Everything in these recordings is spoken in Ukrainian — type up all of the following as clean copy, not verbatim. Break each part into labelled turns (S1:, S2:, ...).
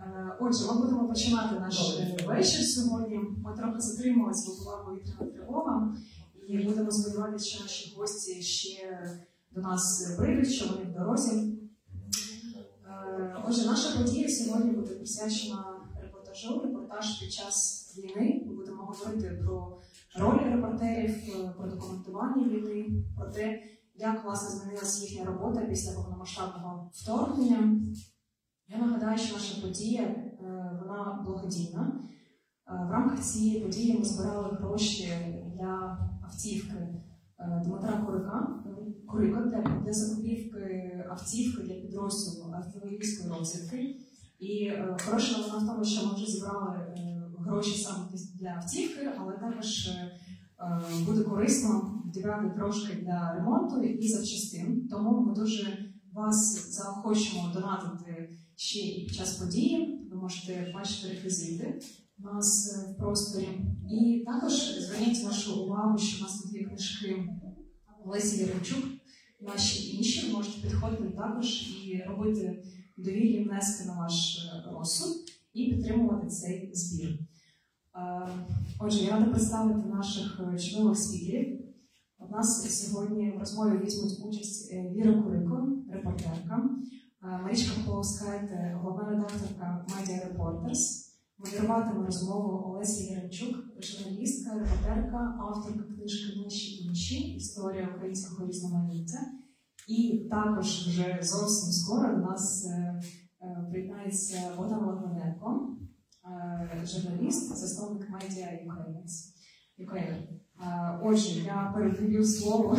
S1: Отже, ми будемо починати наш вечір сьогодні. Ми трохи затрималися, бо була повітряна тривога. І будемо сподіватися, що наші гості ще до нас прийдуть, що вони в дорозі. Отже, наша подія сьогодні буде присвячена репортажу. Репортаж під час війни. Ми будемо говорити про роль репортерів, про документування війни, про те, як, власне, змінилася їхня робота після повномасштабного вторгнення. Я нагадаю, що наша подія, вона благодійна. В рамках цієї події ми збирали гроші для автівки Дмитра Курика для закупівки автівки для підрозділу артилерійської розвідки. І хороша новина в тому, що ми вже зібрали гроші саме для автівки, але також буде корисно вдягати трошки для ремонту і запчастин. Тому ми дуже вас заохочуємо донатити ще і під час події. Ви можете бачити реквізити у нас в просторі. І також зверніть вашу увагу, що у нас тут є книжки Олесі Яремчук, наші інші. Ви можете підходити також і робити довільні внески на ваш розсуд і підтримувати цей збір. Отже, я рада представити наших чудових спікерів. У нас сьогодні в розмові візьмуть участь Віра Курико, репортерка, Марічка Полоскайте, головна редакторка Media Reporters, модеруватиме розмову Олеся Яремчук, журналістка, репортерка, авторка книжки «Наші інші. Історія українського різноманіття». І також вже зовсім скоро до нас приєднається Богдан Логвиненко, журналіст, засновник Media Ukraine. Отже, я передаю слово.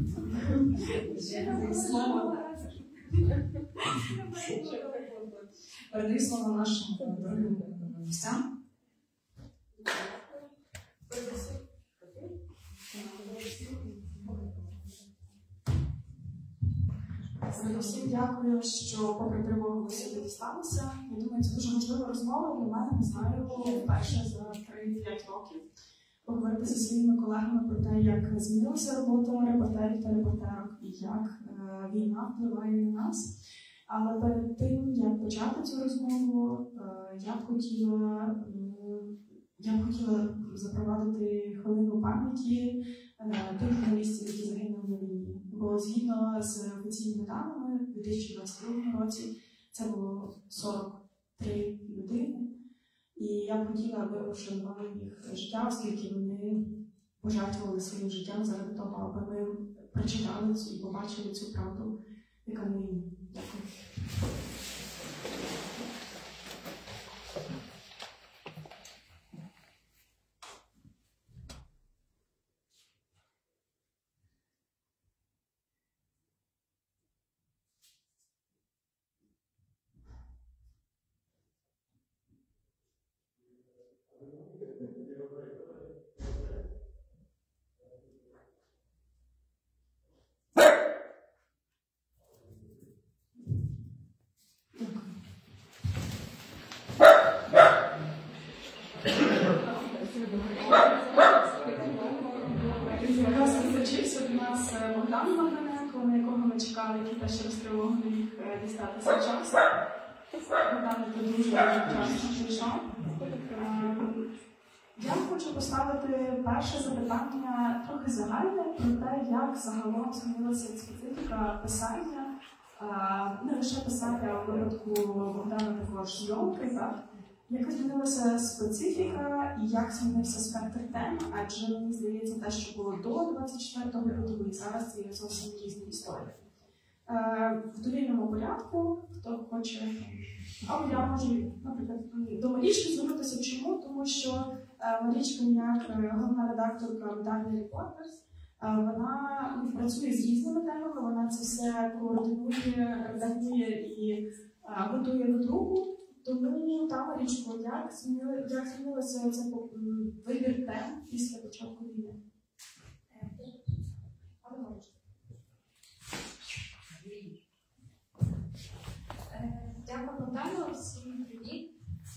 S1: Передаю слово нашим дорогим гостям.
S2: Всім дякую, що попри тривогу ви сюди дісталися. Я думаю, це дуже важлива розмова для мене, не знаю, вперше за 3-5 років. Поговорити зі своїми колегами про те, як змінилася робота репортерів та репортерок і як війна впливає на нас. Але перед тим, як почати цю розмову, я б хотіла запровадити хвилину пам'яті тих журналістів, які загинули на війні. Бо згідно з офіційними даними, у 2022 році це було 43 людини. І я б хотіла, аби ми вшанували їх життя, оскільки вони пожертвували своїм життям заради того, аби ми прочитали і побачили цю правду, яка на війні. Дякую. Закінчився до нас Богдан Логвиненко, на якого ми чекали, який теж розтривогу не міг дістатися часу. Богдан дуже вчасно прийшов. Я хочу поставити перше запитання трохи загальне про те, як загалом змінилася специфіка писання, не лише писання, а у випадку Богдана також зйомки, так? Яка змінилася специфіка і як змінився спектр тем, адже мені здається, те, що було до 24 лютого і зараз це є зовсім різні історії. В довільному порядку, хто хоче, або я можу, наприклад, до Марічки звернутися. Чому? Тому що Марічка, як головна редакторка Media Reporters, вона працює з різними темами, вона це все координує, редагує і готує до друку. Тому, Марічко, як змінилося цей вибір тем після початку війни?
S3: Дякую, Богдану. Всім привіт.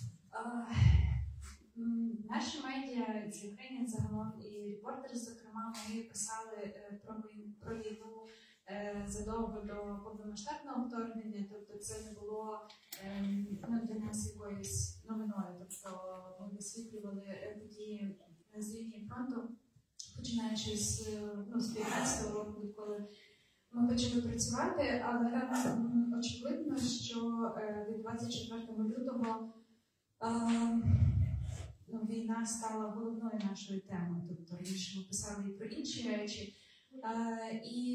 S3: Наші медіа, і Україна загалом, і репортери, зокрема, ми писали про війну задовго до повномасштабного вторгнення, тобто це не було для нас якоюсь новиною. Тобто ми висвітлювали події з лінії фронту, починаючи з 2015 року, коли ми почали працювати, але очевидно, що від 24 лютого війна стала головною нашою темою. Тобто раніше ми писали і про інші речі. І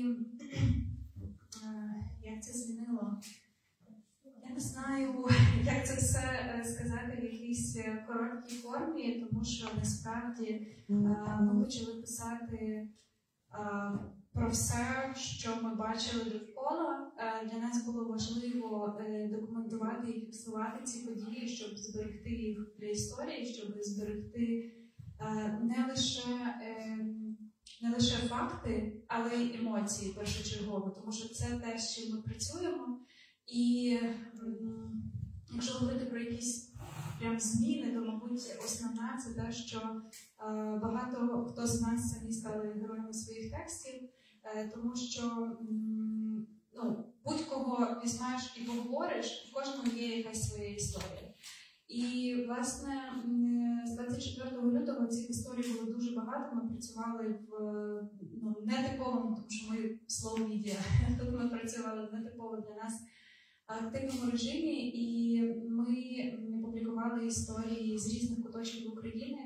S3: як це змінило? Я не знаю, як це все сказати в якійсь короткій формі, тому що насправді ми почали писати про все, що ми бачили довкола. Для нас було важливо документувати і фіксувати ці події, щоб зберегти їх для історії, щоб зберегти не лише факти, але й емоції першочергово, тому що це те, з чим ми працюємо. І якщо говорити про якісь прям зміни, то, мабуть, основна це те, що багато хто з нас самі стали героями своїх текстів, тому що будь-кого візьмеш і поговориш, в кожному є якась своя історія. І, власне, з 24 лютого цих історій було дуже багато. Ми працювали в нетиповому, тому що ми slow media, тут ми працювали в нетипово для нас активному режимі, і ми публікували історії з різних куточків України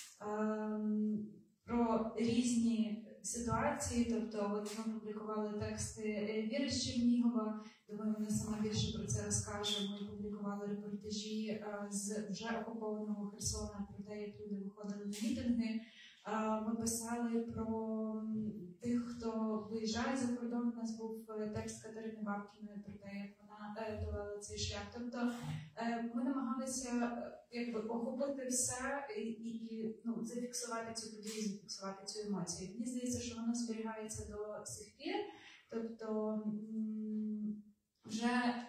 S3: про різні ситуації. Тобто ми публікували тексти Віри з Чернігова, думаю, вона сама більше про це розкаже. Ми публікували репортажі з вже окупованого Херсона про те, як люди виходили на мітинги. Ми писали про тих, хто виїжджає за кордон. У нас був текст Катерини Бабкіної про те, як вона долала цей шлях. Тобто ми намагалися охопити все і зафіксувати цю подію, зафіксувати цю емоцію. Мені здається, що воно зберігається до сих пір. Тобто вже,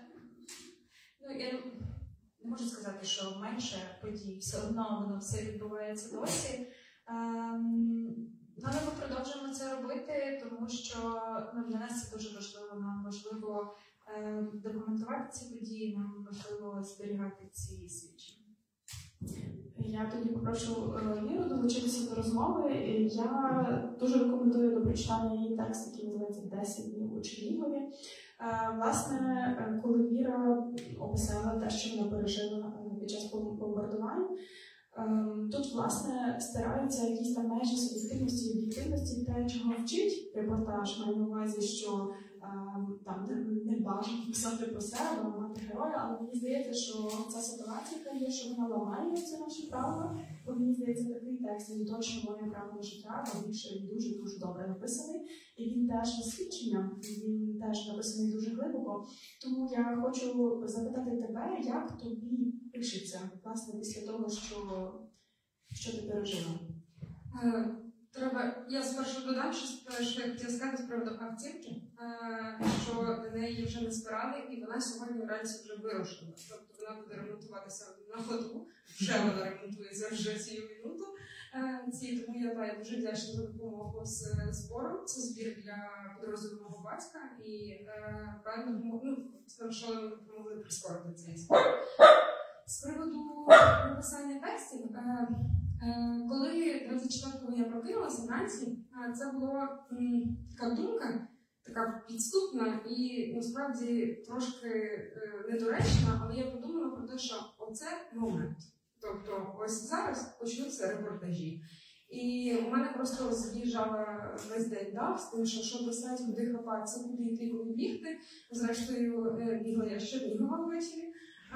S3: я не можу сказати, що менше подій, все одно воно все відбувається досі. Але ми продовжуємо це робити, тому що для нас це дуже важливо. Нам важливо документувати ці події, нам важливо зберігати ці свідчення.
S2: Я тоді попрошу Віру долучитися до розмови. Я дуже рекомендую до прочитання її текст, який називається «10 днів у Чернігові». Власне, коли Віра описала те, що вона пережила під час бомбардувань, тут, власне, стираються якісь там межі суб'єктивності і об'єктивності, те, чого вчить репортаж, маю на увазі, що там не бажано писати про себе, мати героя, але мені здається, що ця ситуація є, що вона ламає це наше право, бо мені здається, такий текст, він точно моє право на життя, бо він дуже-дуже добре написаний, і він теж не свідченням, він теж написаний дуже глибоко. Тому я хочу запитати тебе, як тобі пишеться, власне, після того, що ти пережила?
S4: Я спершу додам, що я хотіла сказати з приводу автівки, що на неї вже не збирали, і вона сьогодні вранці вже вирушила. Тобто вона буде ремонтуватися на ходу, вже вона ремонтується вже цю минуту. Тому я дуже вдячна за допомогу з збором. Це збір для підрозділу мого батька, і що ми допомогли прискорити цей збір. З приводу написання текстів, коли 24-го я прокинулася вранці, це була така думка, така підступна і насправді трошки недоречна, але я подумала про те, що оце момент. Тобто ось зараз почнуться репортажі. І у мене просто роз'їжджала весь день дав, з тим, що щоб знати, куди хапатися, куди йти, куди бігти. Зрештою, бігла я ще бігала ввечері.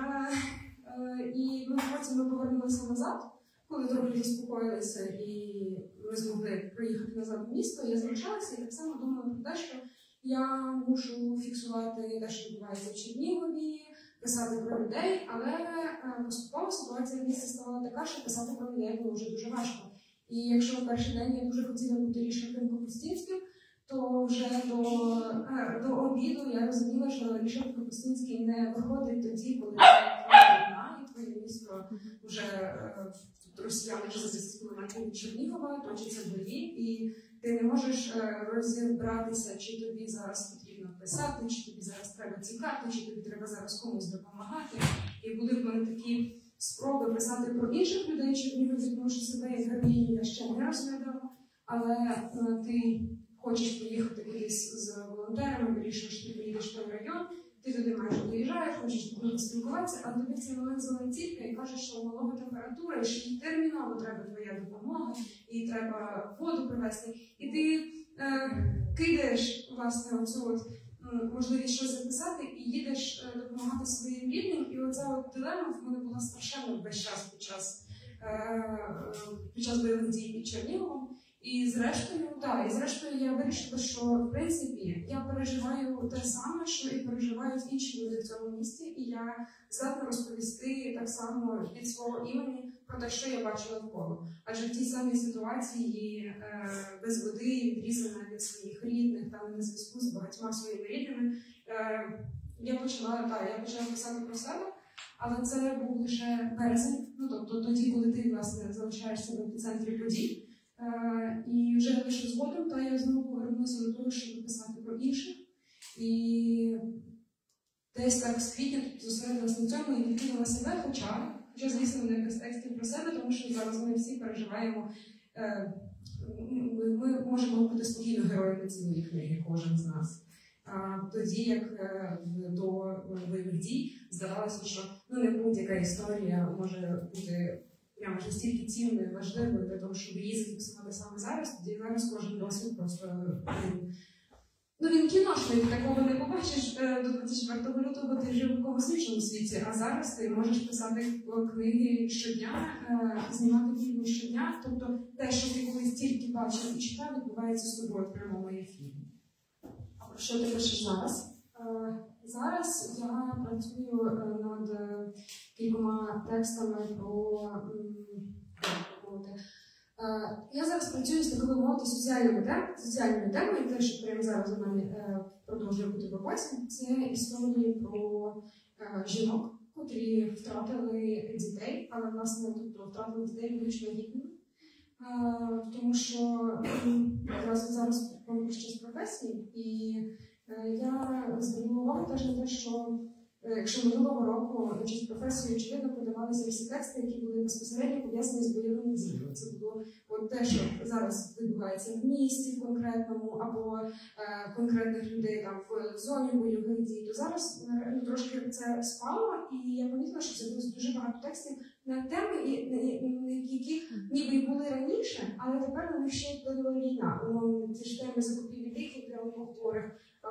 S4: І потім ми повернулися назад, коли трохи заспокоїлися і ми змогли приїхати назад в місто. Я залишалася і так само думала про те, що я мушу фіксувати те, що відбувається в Чернігові, писати про людей, але поступово ситуація в місті стала така, що писати про людей було вже дуже важко. І якщо в перший день я дуже хотіла бути рішенком Капустинським, то вже до обіду я розуміла, що рішенко Капустинський не виходить тоді, коли війна, і твоє місто вже росіяни вже за 10 кілометрів від Чернігова, точаться бої, і ти не можеш розібратися, чи тобі зараз потрібна написати, чи тобі зараз треба тікати, чи тобі треба зараз комусь допомагати. І були в мене такі спроби писати про інших людей, чи ніби відношу себе як героїню, я ще не розглядала. Але ти хочеш поїхати кудись з волонтерами, вирішуєш, ти поїдеш в той район, ти туди майже доїжджаєш, хочеш поспілкуватися, а тобі в цей момент дзвонить тітка і каже, що у малого температура, і що їй терміново треба твоя допомога, і треба воду привезти. І ти кидаєш, власне, оцю можливість щось записати і їдеш допомагати своїм рідним. І оця дилема в мене була страшенно весь час під час бойових дій під Черніговом. І зрештою я вирішила, що в принципі я переживаю те саме, що і переживають інші люди в цьому місті, і я здатна розповісти так само від свого імені про те, що я бачила навколо. Адже в тій самій ситуації без води, відрізана від своїх рідних, там на зв'язку з багатьма своїми рідними, я почала писати про себе. Але це був лише березень, тобто тоді, коли ти, власне, залишаєшся в епіцентрі подій. І вже лише згодом, я знову повернулася до того, щоб писати про інших. І десь так з квітня зосередилася на цьому і відкинула себе, хоча, звісно, не без текстів про себе, тому що зараз ми всі переживаємо, ми можемо бути спокійно героями цієї книги, кожен з нас. Тоді, як до бойових дій, здавалося, що не будь-яка історія може бути прямо ж настільки цінною, важливою для того, щоб її зафіксувати саме зараз, тоді зараз кожен досвід просто він кіношний, такого не побачиш до 24 лютого, ти жив в якомусь іншому світі, а зараз ти можеш писати книги щодня, знімати фільми щодня, тобто те, що ти колись тільки бачив і читав, відбувається з тобою в прямому ефірі.
S2: А про що ти пишеш зараз?
S4: Зараз я працюю над кількома текстами про... Я зараз працюю з такою мовою соціальною темою, те, що прямо зараз у мене продовжує бути в роботі, це історії про жінок, котрі втратили дітей, але, власне, втратили дітей виключно вагітними. Тому що якраз зараз роблю ще з професії, і я звернула увагу теж на те, що якщо минулого року на честь професії, очевидно, подавалися всі тексти, які були безпосередньо пов'язані з бойовими діями. Це було те, що зараз відбувається в місті конкретному, або конкретних людей там в зоні бойових дій, то зараз трошки це спало, і я помітила, що це було дуже багато текстів на теми, які ніби й були раніше, але тепер на них ще вплинула війна. Ці ж теми закупівлі ліків для онкохворих,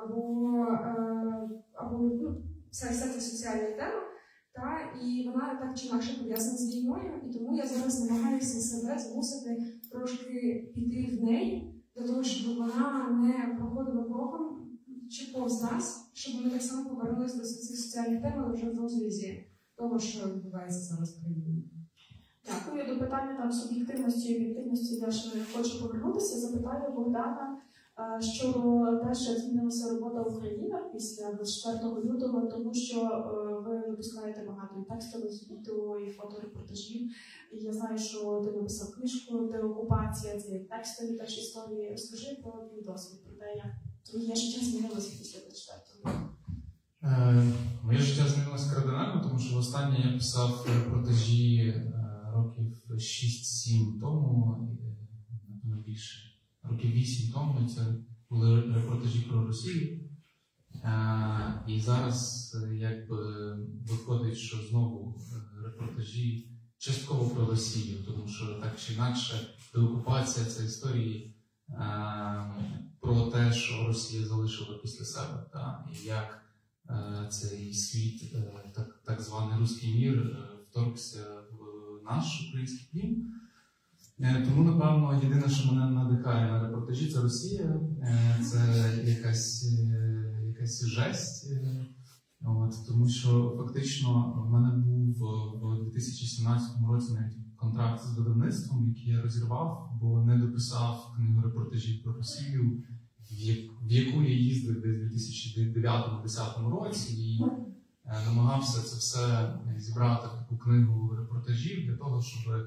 S4: або вся ця соціальна тема, і вона так чи інакше пов'язана з війною, і тому я зараз намагаюся себе змусити трошки піти в неї, для того, щоб вона не проходила боком чи повз нас, щоб ми так само повернулися до цих соціальних тем, але вже в розрізі того, що відбувається зараз в країні.
S2: Дякую. До питання суб'єктивності і об'єктивності я ще хочу повернутися. Запитаю Богдана щодо те, що змінилася робота в Українах після 24 лютого, тому що ви випускаєте багато і текстових, відео, і фоторепортажів. І я знаю, що ти написав книжку «Деокупація», це текстові теж історії. Розкажи про твій досвід, про те, як твоє життя змінилося після 24 лютого.
S5: Моє життя змінилося кардинально, тому що востаннє я писав репортажі років 6-7 тому, напевно більше. Років 8 тому це були репортажі про Росію. І зараз виходить, що знову репортажі частково про Росію, тому що так чи інакше деокупація – це історії про те, що Росія залишила після себе. І як цей світ, так званий руський мір, вторгся в наш український дім. Тому, напевно, єдине, що мене надихає на репортажі, це Росія. Це якась жесть. Тому що фактично в мене був в 2017 році навіть контракт з видавництвом, який я розірвав, бо не дописав книгу репортажів про Росію, в яку я їздив десь у 2009-2010 році, і намагався це все зібрати в таку книгу репортажів для того, щоб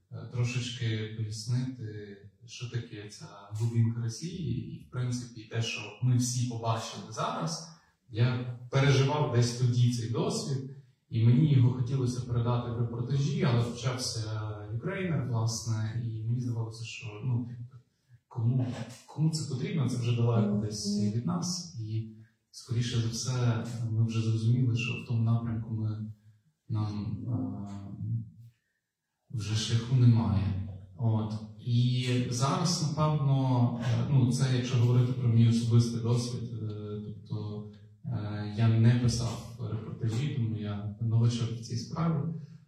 S5: трошечки пояснити, що таке ця глибинка Росії, і, в принципі, те, що ми всі побачили зараз, я переживав десь тоді цей досвід, і мені його хотілося передати в репортажі, але почався Ukrainer, власне, і мені здавалося, що кому це потрібно, це вже далеко десь від нас, і, скоріше за все, ми вже зрозуміли, що в тому напрямку нам вже шляху немає. І зараз, напевно, це якщо говорити про мій особистий досвід, тобто я не писав репортажі, тому я новачок в цій справі.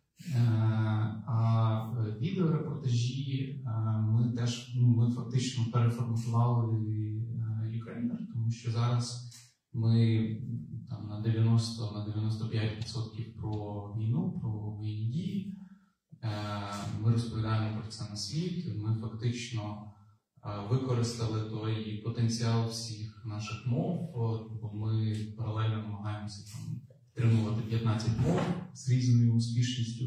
S5: А відеорепортажі ми фактично переформатували Ukrainer, тому що зараз ми там на 95% про війну, про воєнні дії. Ми розповідаємо про це на світ, ми фактично використали той потенціал всіх наших мов, бо ми паралельно намагаємося підтримувати 15 мов з різною успішністю.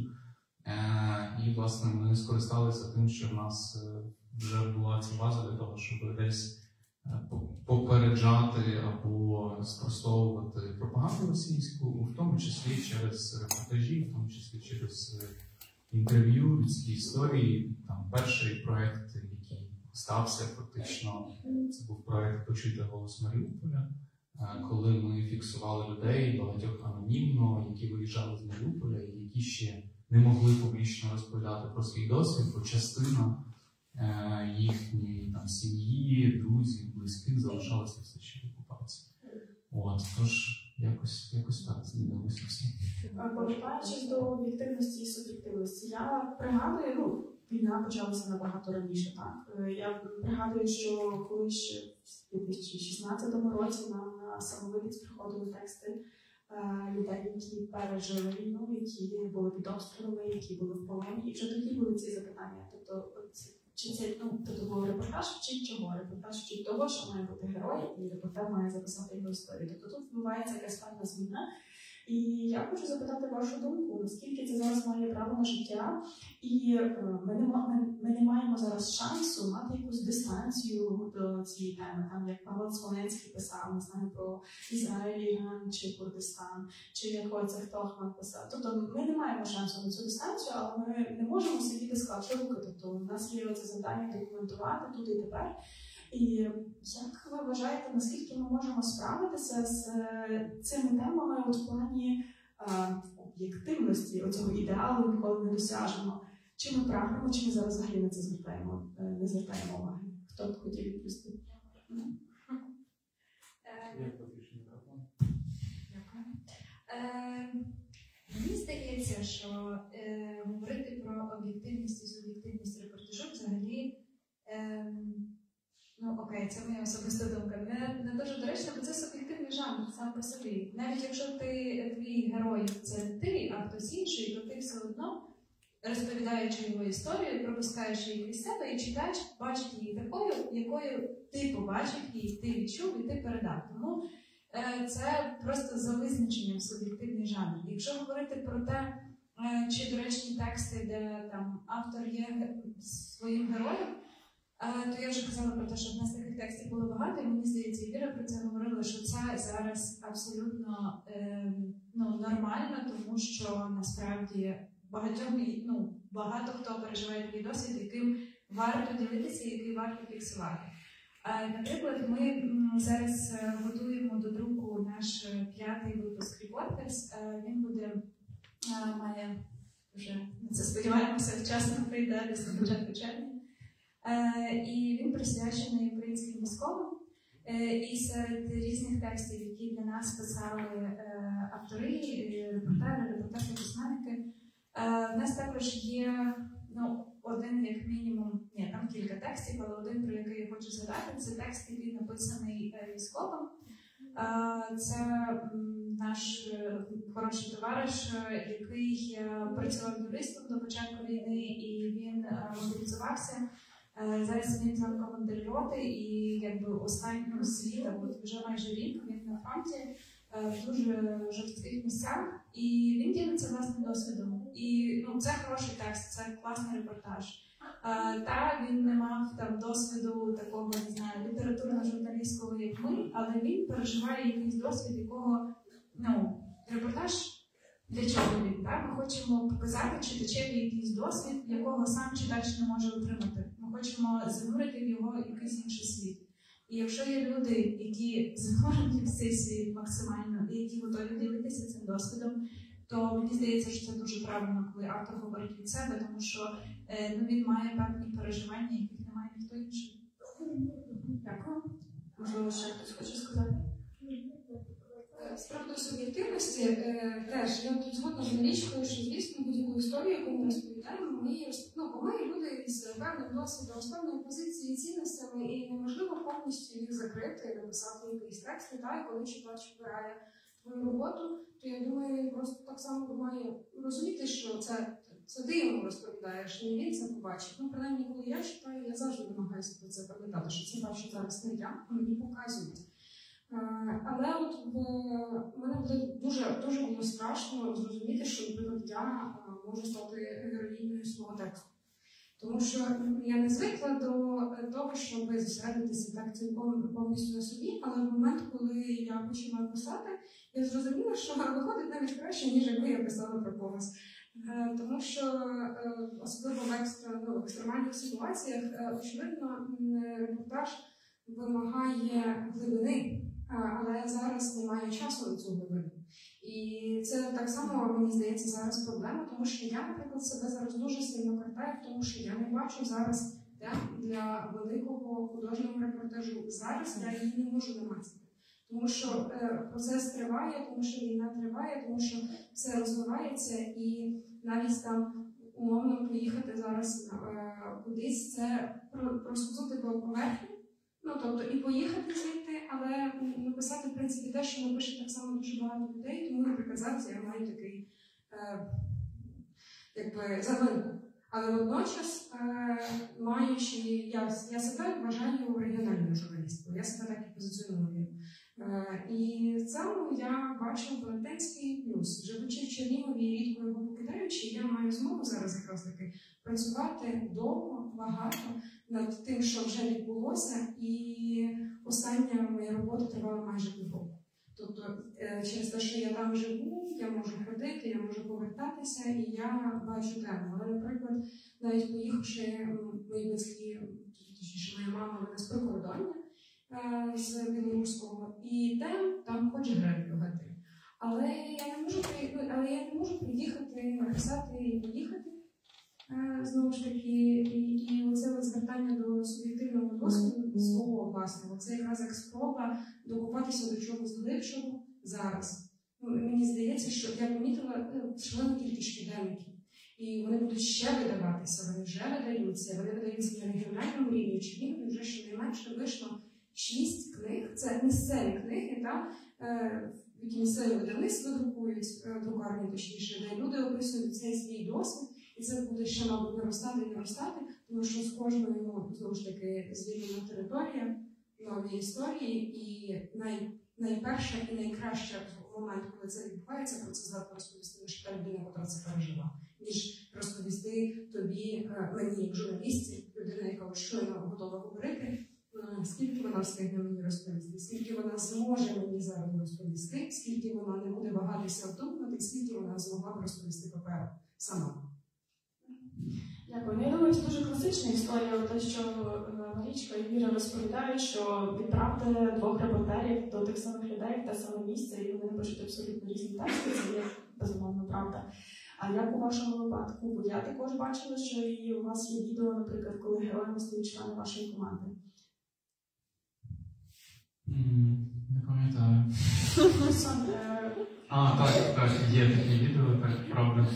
S5: І, власне, ми скористалися тим, що в нас вже була ця база для того, щоб десь попереджати або спростовувати пропаганду російську, в тому числі через репортажі, в тому числі через інтерв'ю, людські історії. Там перший проєкт, який стався фактично, це був проєкт «Почуйте голос Маріуполя», коли ми фіксували людей, багатьох анонімно, які виїжджали з Маріуполя і які ще не могли публічно розповідати про свій досвід, бо частина їхньої сім'ї, друзів, близьких залишалася все ще в окупації. Тож, якось так змінилося все.
S2: Повертаючись до об'єктивності і суб'єктивності, я пригадую, війна почалася набагато раніше, так? Я пригадую, що коли ще в 2016 році нам на самовидець приходили тексти людей, які пережили війну, які були під обстрілами, які були в полоні, і вже тоді були ці запитання. Тобто, чи це був репортаж, чи чого? Репортаж чи того, що має бути герой, і репортер має записати його історію. Тобто тут відбувається якась певна зміна. І я хочу запитати вашу думку, наскільки це зараз має право на життя, і ми не маємо зараз шансу мати якусь дистанцію до цієї теми, там як Павло Цвонецький писав, не знаю, про Ізраїль, Іран чи Курдистан, чи як Войцех Тохман писав. Тобто ми не маємо шансу на цю дистанцію, але ми не можемо сидіти склавши руки. Тобто у нас є це завдання документувати тут і тепер. І як ви вважаєте, наскільки ми можемо справитися з цими темами в плані об'єктивності, оцього ідеалу ніколи не досяжемо? Чи ми прагнемо, чи ми зараз взагалі на це не звертаємо уваги? Хто б хотів відповісти?
S3: Мені здається, що говорити про об'єктивність і суб'єктивність репортажу взагалі окей, це моя особиста думка. Не дуже доречно, бо це суб'єктивний жанр сам по собі. Навіть якщо твій герой це не ти, а хтось інший, то ти все одно, розповідаючи його історію, пропускаєш її крізь себе, і читач бачить її такою, якою ти побачив її, ти відчув і ти передав. Тому це просто за визначенням суб'єктивний жанр. Якщо говорити про те, чи доречні тексти, де там автор є своїм героєм, то я вже казала про те, що в нас таких текстів було багато, і мені здається, і Віра про це говорила, що це зараз абсолютно нормально, тому що насправді багато хто переживає такий досвід, яким варто ділитися, який варто фіксувати. Наприклад, ми зараз готуємо до друку наш 5-й випуск «Репортерс». Він має вже, це сподіваємося, вчасно прийде десь на початку червня. І він присвячений українським військовим. І серед різних текстів, які для нас писали автори, репортери, письменники, в нас також є один, як мінімум, там кілька текстів, але один, про який я хочу згадати, це текст, який написаний військовим. Це наш хороший товариш, який працював юристом до початку війни, і він мобілізувався. Зараз він там командир роти, і останнього світа, вже майже рік він на фронті, в дуже жорстких місцях, і він ділиться власним досвідом. І це хороший текст, це класний репортаж. Та він не мав там досвіду такого, не знаю, літературно-журналістського, як ми, але він переживає якийсь досвід, якого, репортаж для чого він? Так? Ми хочемо показати читачеві якийсь досвід, якого сам читач не може отримати. Ми хочемо занурити в його якийсь інший світ. І якщо є люди, які занурені в цей світ максимально, і які готові ділитися цим досвідом, то мені здається, що це дуже правильно, коли автор говорить від себе, тому що він має певні переживання, яких немає ніхто інший.
S1: Дякую. Можливо, ще хтось хоче сказати?
S4: З приводу суб'єктивності, теж я тут згодна з Марічкою, що, звісно, будь-яку історію, яку ми розповідаємо, ми люди з певним досвідом, з певною позицією і цінностями, і неможливо повністю їх закрити і написати якийсь текст. І коли читач вибирає твою роботу, то я думаю, він просто так само має розуміти, що це ти йому розповідаєш, і він це побачить. Принаймні, коли я читаю, я завжди намагаюся про це пам'ятати, що це бачу зараз не я, а мені показують. Але мене дуже було страшно зрозуміти, що, наприклад, я можу стати героїнею свого тексту. Тому що я не звикла до того, щоб зосередитися так повністю на собі, але в момент, коли я почала писати, я зрозуміла, що виходить навіть краще, ніж якби я писала про когось. Тому що, особливо в екстремальних ситуаціях, очевидно, репортаж вимагає глибини, але зараз немає часу на цю глибину. І це так само, мені здається, зараз проблема, тому що я, наприклад, себе зараз дуже сильно картаю, тому що я не бачу зараз для великого художнього репортажу. Зараз я її не можу намацати. Тому що процес триває, тому що війна триває, тому що все розвивається, і навіть там умовно поїхати зараз кудись, це розповзути по поверхні. Тобто і поїхати звідти, але написати, в принципі, те, що напише так само дуже багато людей, тому, наприклад, зараз я маю такий, завинку. Але водночас, маючи, я себе вважаю регіональною журналісткою, я себе так і позиціоную. І в цьому я бачу велетенський плюс. Живучи в Чернігові і рідко його покидаючи, я маю змогу зараз якраз таки працювати довго, багато над тим, що вже відбулося, і остання моя робота тривала майже півроку. Тобто, через те, що я там живу, я можу ходити, я можу повертатися, і я бачу тему. Але, наприклад, навіть поїхавши, мої батьки, точніше, моя мама, вона з прикордоння, з білоруського, і там хоче грати. Але я не можу приїхати, написати і поїхати. Знову ж таки, і оце звертання до суб'єктивного досвіду свого власного. Це якраз як спроба докопатися до чогось глибшого зараз. Мені здається, що я помітила шалену кількість щоденників. І вони будуть ще видаватися, вони вже видаються, вони видаються на регіональному рівні. Чернігові вже щонайменше вийшло 6 книг, це місцеві книги, які місцеві видавництва друкують, друкарні точніше, де люди описують цей свій досвід. І це буде ще, мабуть, наростати і наростати, тому що з кожною, знову ж таки, звільнена територія, нові історії, і найперше і найкраще момент, коли це відбувається, про це здатна розповісти лише та людина, яка це пережила, ніж розповісти тобі, мені, як журналісті, людина, яка щойно готова говорити, скільки вона встигне мені розповісти, скільки вона зможе мені зараз розповісти, скільки вона не буде вагатися вдумати, скільки вона змогла б розповісти паперу сама.
S2: Дякую. Я думаю, це дуже класична історія, те, що Марічка і Віра розповідають, що відправте 2 репортерів до тих самих людей в те саме місце, і вони напишуть абсолютно різні тексти, це є безумовно правда. А як у вашому випадку? Бо я також бачила, що і у вас є відео, наприклад, коли героями стають члени вашої команди.
S5: Не пам'ятаю. Так, є таке відео, так, правда.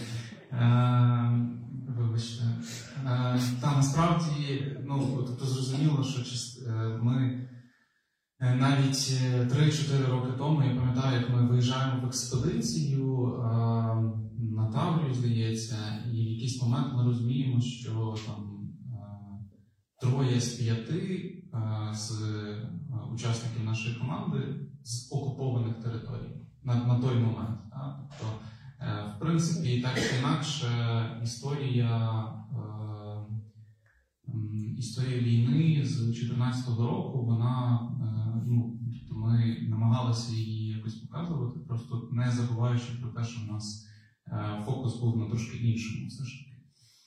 S5: Вибачте. Насправді, тобто зрозуміло, що ми навіть 3-4 роки тому, я пам'ятаю, як ми виїжджаємо в експедицію на Таврію, здається, і в якийсь момент ми розуміємо, що там 3 з 5 з учасників нашої команди з окупованих територій. на той момент. Тобто, в принципі, так чи інакше, історія війни з 2014 року, вона, тобто ми намагалися її якось показувати, просто не забуваючи про те, що в нас фокус був на трошки іншому все ж таки.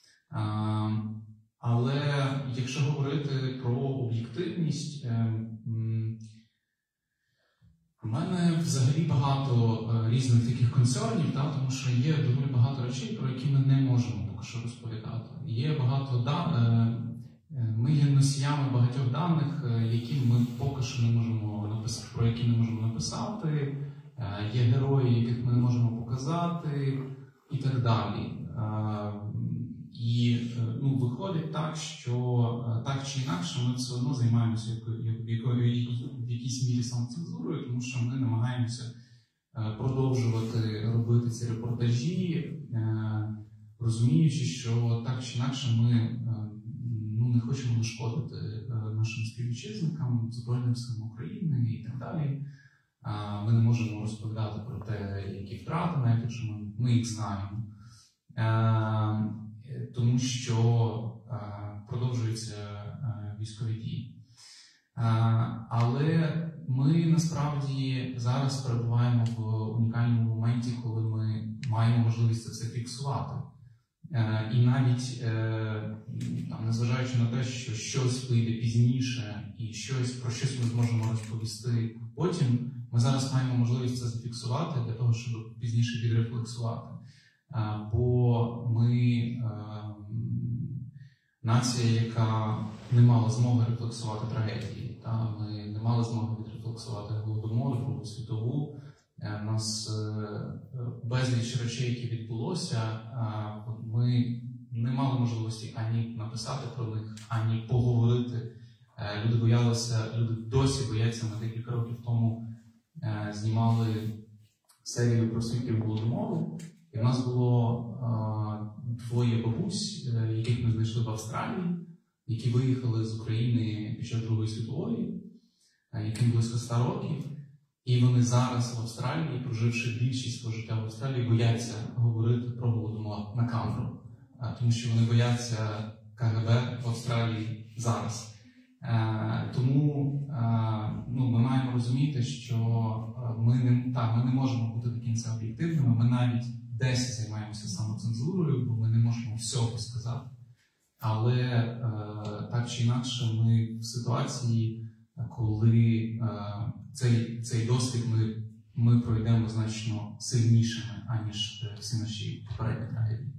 S5: Але якщо говорити про об'єктивність, у мене взагалі багато різних таких концернів, тому що є доволі багато речей, про які ми не можемо поки що розповідати. Є багато ми є носіями багатьох даних, які ми поки що не можемо написати, про які не можемо написати, є герої, яких ми не можемо показати і так далі. І виходить так, що так чи інакше ми все одно займаємося в якійсь мірі самоцензурою, тому що ми намагаємося продовжувати робити ці репортажі, розуміючи, що так чи інакше ми не хочемо нашкодити нашим співвітчизникам, Збройним силам України і так далі. Ми не можемо розповідати про те, які втрати, навіть якщо ми їх знаємо. Тому що продовжуються військові дії. Але ми насправді зараз перебуваємо в унікальному моменті, коли ми маємо можливість це все фіксувати. І навіть незважаючи на те, що щось вийде пізніше і про щось ми зможемо розповісти потім, ми зараз маємо можливість це зафіксувати для того, щоб пізніше відрефлексувати. Бо ми нація, яка не мала змоги рефлексувати трагедії. Ми не мали змоги відрефлексувати Голодомор, Другу світову. У нас безліч речей, які відбулося, ми не мали можливості ані написати про них, ані поговорити. Люди досі бояться. Ми декілька років тому знімали серію про свідків Голодомору. І в нас було двоє бабусь, яких ми знайшли в Австралії, які виїхали з України під час Другої світової, яким близько 100 років. І вони зараз в Австралії, проживши більшість свого життя в Австралії, бояться говорити про Голодомор на камеру. Тому що вони бояться КГБ в Австралії зараз. Тому ми маємо розуміти, що ми не можемо бути до кінця об'єктивними, ми навіть десь займаємося самоцензурою, бо ми не можемо всього сказати. Але так чи інакше ми в ситуації, коли цей досвід ми пройдемо значно сильнішими, аніж всі наші попередні трагедії.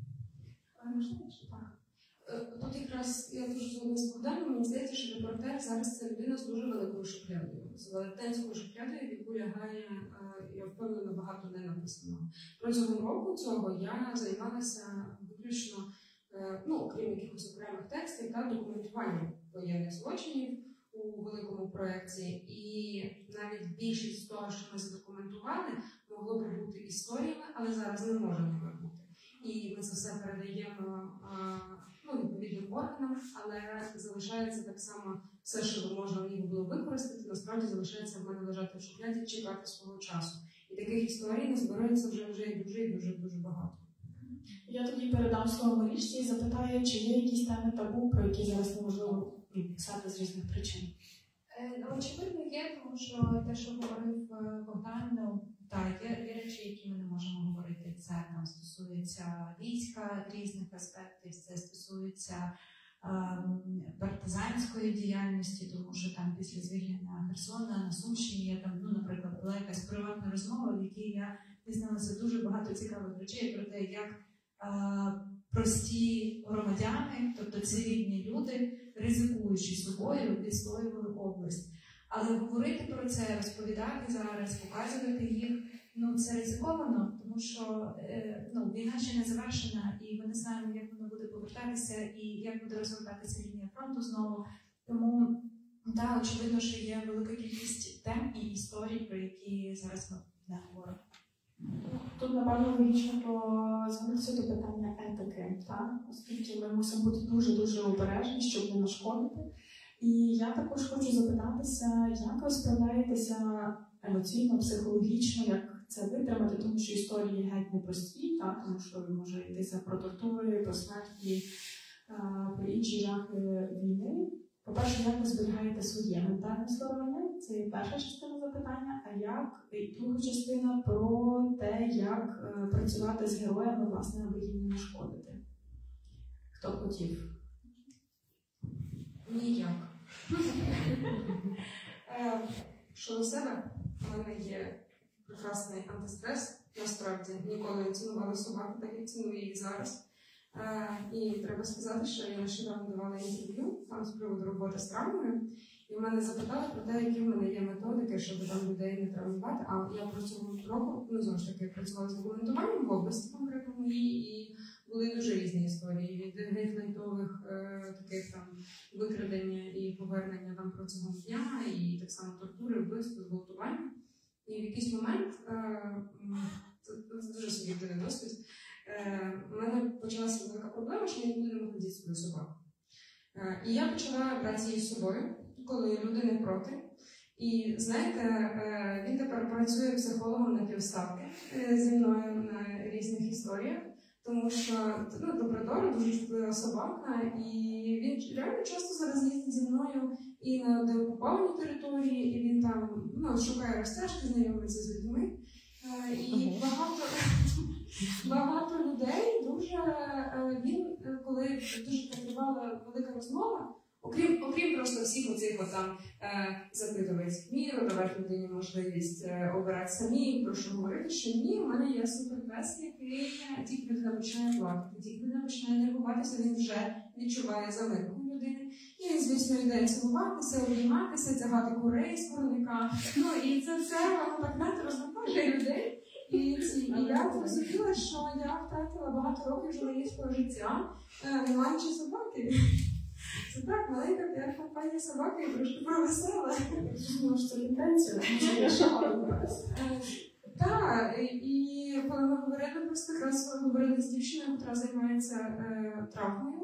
S4: Тут якраз я дуже згодна з Богданом, мені здається, що репортер зараз це людина з дуже великою шухлядою, з велетенською шухлядою, в яку лягає, я впевнена, багато не написаного. Протягом року цього я займалася виключно, окрім якихось окремих текстів, документуванням воєнних злочинів у великому проєкті. І навіть більшість того, що ми задокументували, могло б бути історіями, але зараз не може бути. І ми це все передаємо відповідним органам, але залишається так само все, що можна ніби було використати, насправді залишається в мене лежати в шухляді, чекати свого часу. І таких історій не збирається вже дуже багато.
S2: Я тоді передам слово Марічці і запитаю, чи є якісь теми табу, про які зараз неможливо писати з різних причин.
S3: Очевидно є, тому що те, що говорив Богдан, є речі, які ми не можемо говорити. Це стосується війська, різних аспектів, це стосується партизанської діяльності, тому що там після звільнення Херсона на Сумщині, наприклад, була якась приватна розмова, в якій я дізналася дуже багато цікавих речей про те, як прості громадяни, тобто цивільні люди, ризикуючи собою, відстоювали область. Але говорити про це, розповідати зараз, показувати їх, це ризиковано, тому що війна ще не завершена, і ми не знаємо, як вона буде повертатися, і як буде розвиватися лінія фронту знову. Тому, очевидно, що є велика кількість тем і історій, про які зараз ми не говоримо.
S2: Тут, напевно, логічно звернутися до питання етики, оскільки ми мусимо бути дуже-дуже обережні, щоб не нашкодити. І я також хочу запитатися, як ви справляєтеся емоційно, психологічно, як це витримати, тому що історії геть непрості, так, тому що може йтися про тортури, про смерті, про інші жахи війни. По-перше, як ви зберігаєте своє ментальне здоров'я? Це є перша частина запитання. А і друга частина про те, як працювати з героями, власне, аби їм не нашкодити. Хто хотів?
S4: Ніяк. Що у себе? У мене є прекрасний антистрес. Насправді ніколи не цінувала собаку, так як ціную їх зараз. І треба сказати, що я нещодавно давала інтерв'ю там з приводу роботи з травмою. І в мене запитали про те, які в мене є методики, щоб там людей не травмувати. А я протягом року, знову ж таки, працювала з документуванням в області конкретно моїй, і були дуже різні історії. Від гейтлайтових таких там викрадення і повернення там протягом дня, і так само тортури, вбивства, зґвалтування. І в якийсь момент, це дуже суб'єктивний досвід, у мене почалася велика проблема, що я нікуди не могла діти свою собаку. І я почала брати її з собою, коли люди не проти. І, знаєте, він тепер працює психологом на півставки зі мною на різних історіях, тому що добродора, дуже чутлива собака, і він реально часто зараз їздить зі мною і на деокуповані території, і він там шукає розтяжки, знайомиться з людьми. І багато людей дуже, коли дуже тривала велика розмова, окрім просто всіх оцих там запитуваць міру, давати людині можливість обирати самі, про що говорити, що ні, у мене є суперпес, який тільки людина починає плакати, тільки людина починає нервуватися, він вже відчуває заминку людини. І він, звісно, йде цілуватися, обійматися, тягати курей з курника. І це все, воно так знаєте, розвантажує людей. І я зрозуміла, що я втратила багато років журналістського життя, не маючи собаки. Це так, маленька піар-компанія собаки і трошки провесела.
S2: Може, це інтенція, може, я шагала.
S4: Так, і коли ми говорили, просто якраз говорили з дівчиною, яка займається травмою,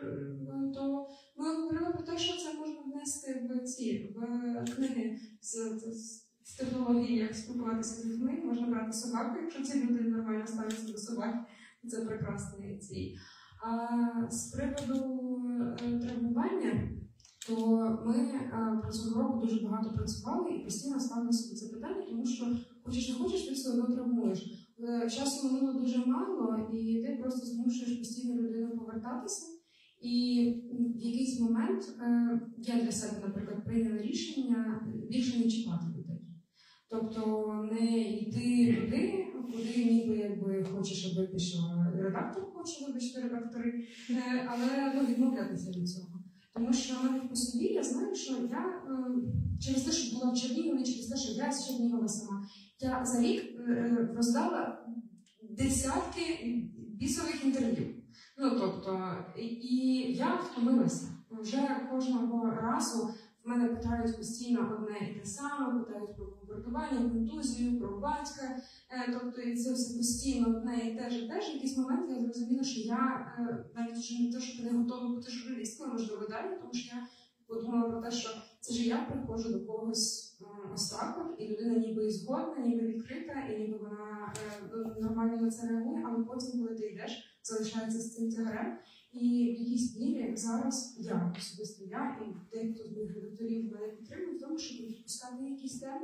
S4: то ми говорили про те, що це можна внести в книги з технології, як спілкуватися з людьми, можна брати собаку, якщо ці люди нормально ставляться до собаки, це прекрасний цій. А з приводу травмування, то ми протягом року дуже багато працювали і постійно ставили собі це питання, тому що хочеш не хочеш, ти все одно травмуєш. Часу минуло дуже мало, і ти просто змушуєш постійно людину повертатися. І в якийсь момент я для себе, наприклад, прийняла рішення більше не чіпати людей. Тобто не йти туди, куди ніби хочеш, аби пішла редактор, хоче вибачити редактори, але відмовлятися від цього. Тому що навіть по собі я знаю, що я через те, що була в Чернігові, через те, що я з Чернігова сама, я за рік роздала десятки бісових інтерв'ю. І я втомилася. Вже кожного разу в мене питають постійно одне і те саме, питають про бомбардування, контузію, про батька. І це все постійно одне і те ж. В якийсь момент я зрозуміла, що я навіть вже не те, що не готова бути журналісткою, можливо, далі, тому що я подумала про те, що це ж я приходжу до когось ось так, і людина ніби і згодна, ніби відкрита, і ніби вона нормально на це реагує, але потім, коли ти йдеш, залишається з цим тягарем. І в якійсь мірі зараз особисто я і дехто з моїх редакторів мене підтримують в тому, щоб відпускати якісь теми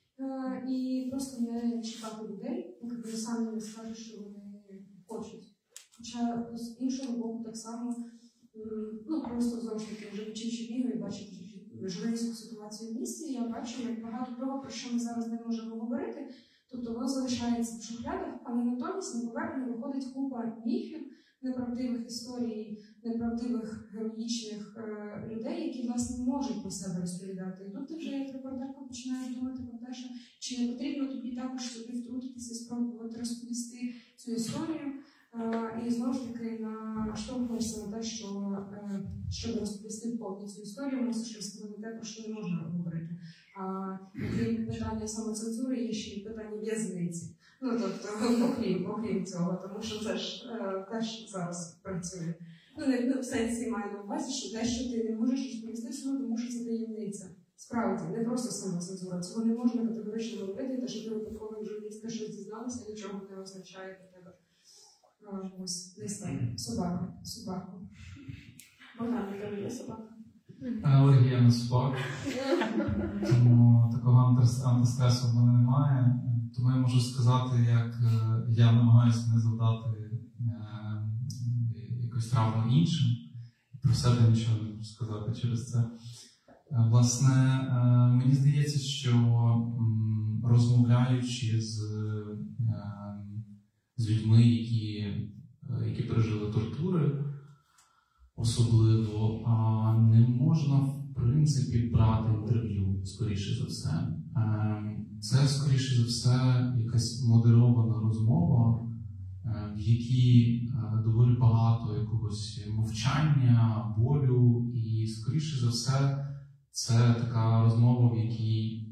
S4: і просто не чекати людей, поки вони самі не скажуть, що вони хочуть. Хоча з іншого боку так само, просто знову ж таки, живучи в Чернігові і бачити журналістську ситуацію в місті, я бачу, як багато того, про що ми зараз не можемо говорити, тобто воно залишається в шухлядах, але натомість на поверхню виходить купа міфів, неправдивих історій, неправдивих героїчних людей, які, власне, можуть про себе розповідати. І тут ти вже, як репортерка, починаєш думати про те, що чи не потрібно тобі також собі втрутитися, спробувати розповісти цю історію. І, знову ж таки, наштовхуєшся на те, що, щоб розповісти повністю історію, мусиш розповідати те, про що не можна говорити. Крім питання самоцензури, є ще й питання в'язниці. Окрім цього, тому що це ж теж зараз працює. В сенсі маю на увазі, що те, що ти не можеш розповісти, тому що це таємниця. Справді, не просто самоцензура. Цього не можна категорично говорити, те, що ти випадково журналістка щось дізналася, нічого не означає для тебе. Ось, десь так. Собаку.
S2: Богдан, у тебе є собака?
S5: Алергія на собак. Тому такого антистресу в мене немає. Тому я можу сказати, як я намагаюся не завдати якусь травму іншим. Про себе нічого не можу сказати через це. Власне, мені здається, що розмовляючи з людьми, які пережили тортури, особливо, не можна, в принципі, брати інтерв'ю, скоріше за все. Це, скоріше за все, якась модерована розмова, в якій доволі багато якогось мовчання, болю, і, скоріше за все, це така розмова, в якій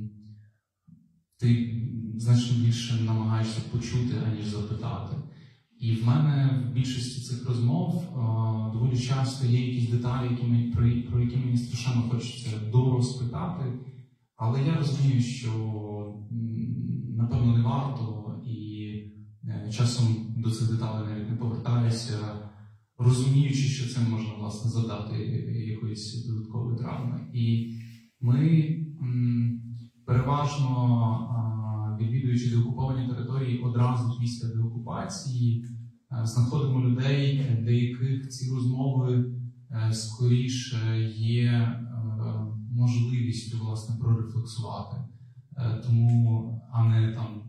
S5: ти значно більше намагаєшся почути, аніж запитати. І в мене в більшості цих розмов доволі часто є якісь деталі, про які мені страшенно хочеться дорозпитати, але я розумію, що напевно не варто, і часом до цих деталей навіть не повертаюся, розуміючи, що цим можна, власне, завдати якоїсь додаткової травми. І ми переважно, відвідуючи деокуповані території, одразу після деокупації знаходимо людей, для яких ці розмови скоріше є можливістю, власне, прорефлексувати. Тому, а не там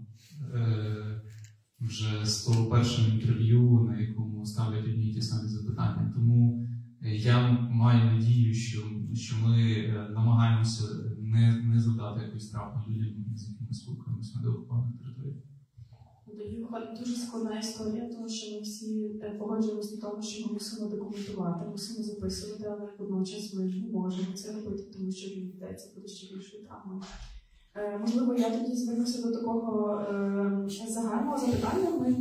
S5: вже 101-м інтерв'ю, на якому ставлять одні й ті самі запитання. Тому я маю надію, що ми намагаємося не завдати якоїсь травми людям, з якими спілкуємося на деокупованих територіях.
S2: Тоді виходить дуже складна історія, тому що ми всі погоджуємося до того, що ми мусимо документувати, мусимо записувати, але водночас ми ж не можемо це робити, тому що для людей це буде ще більшою травмою. Можливо, я тоді звернуся до такого загального запитання. Ми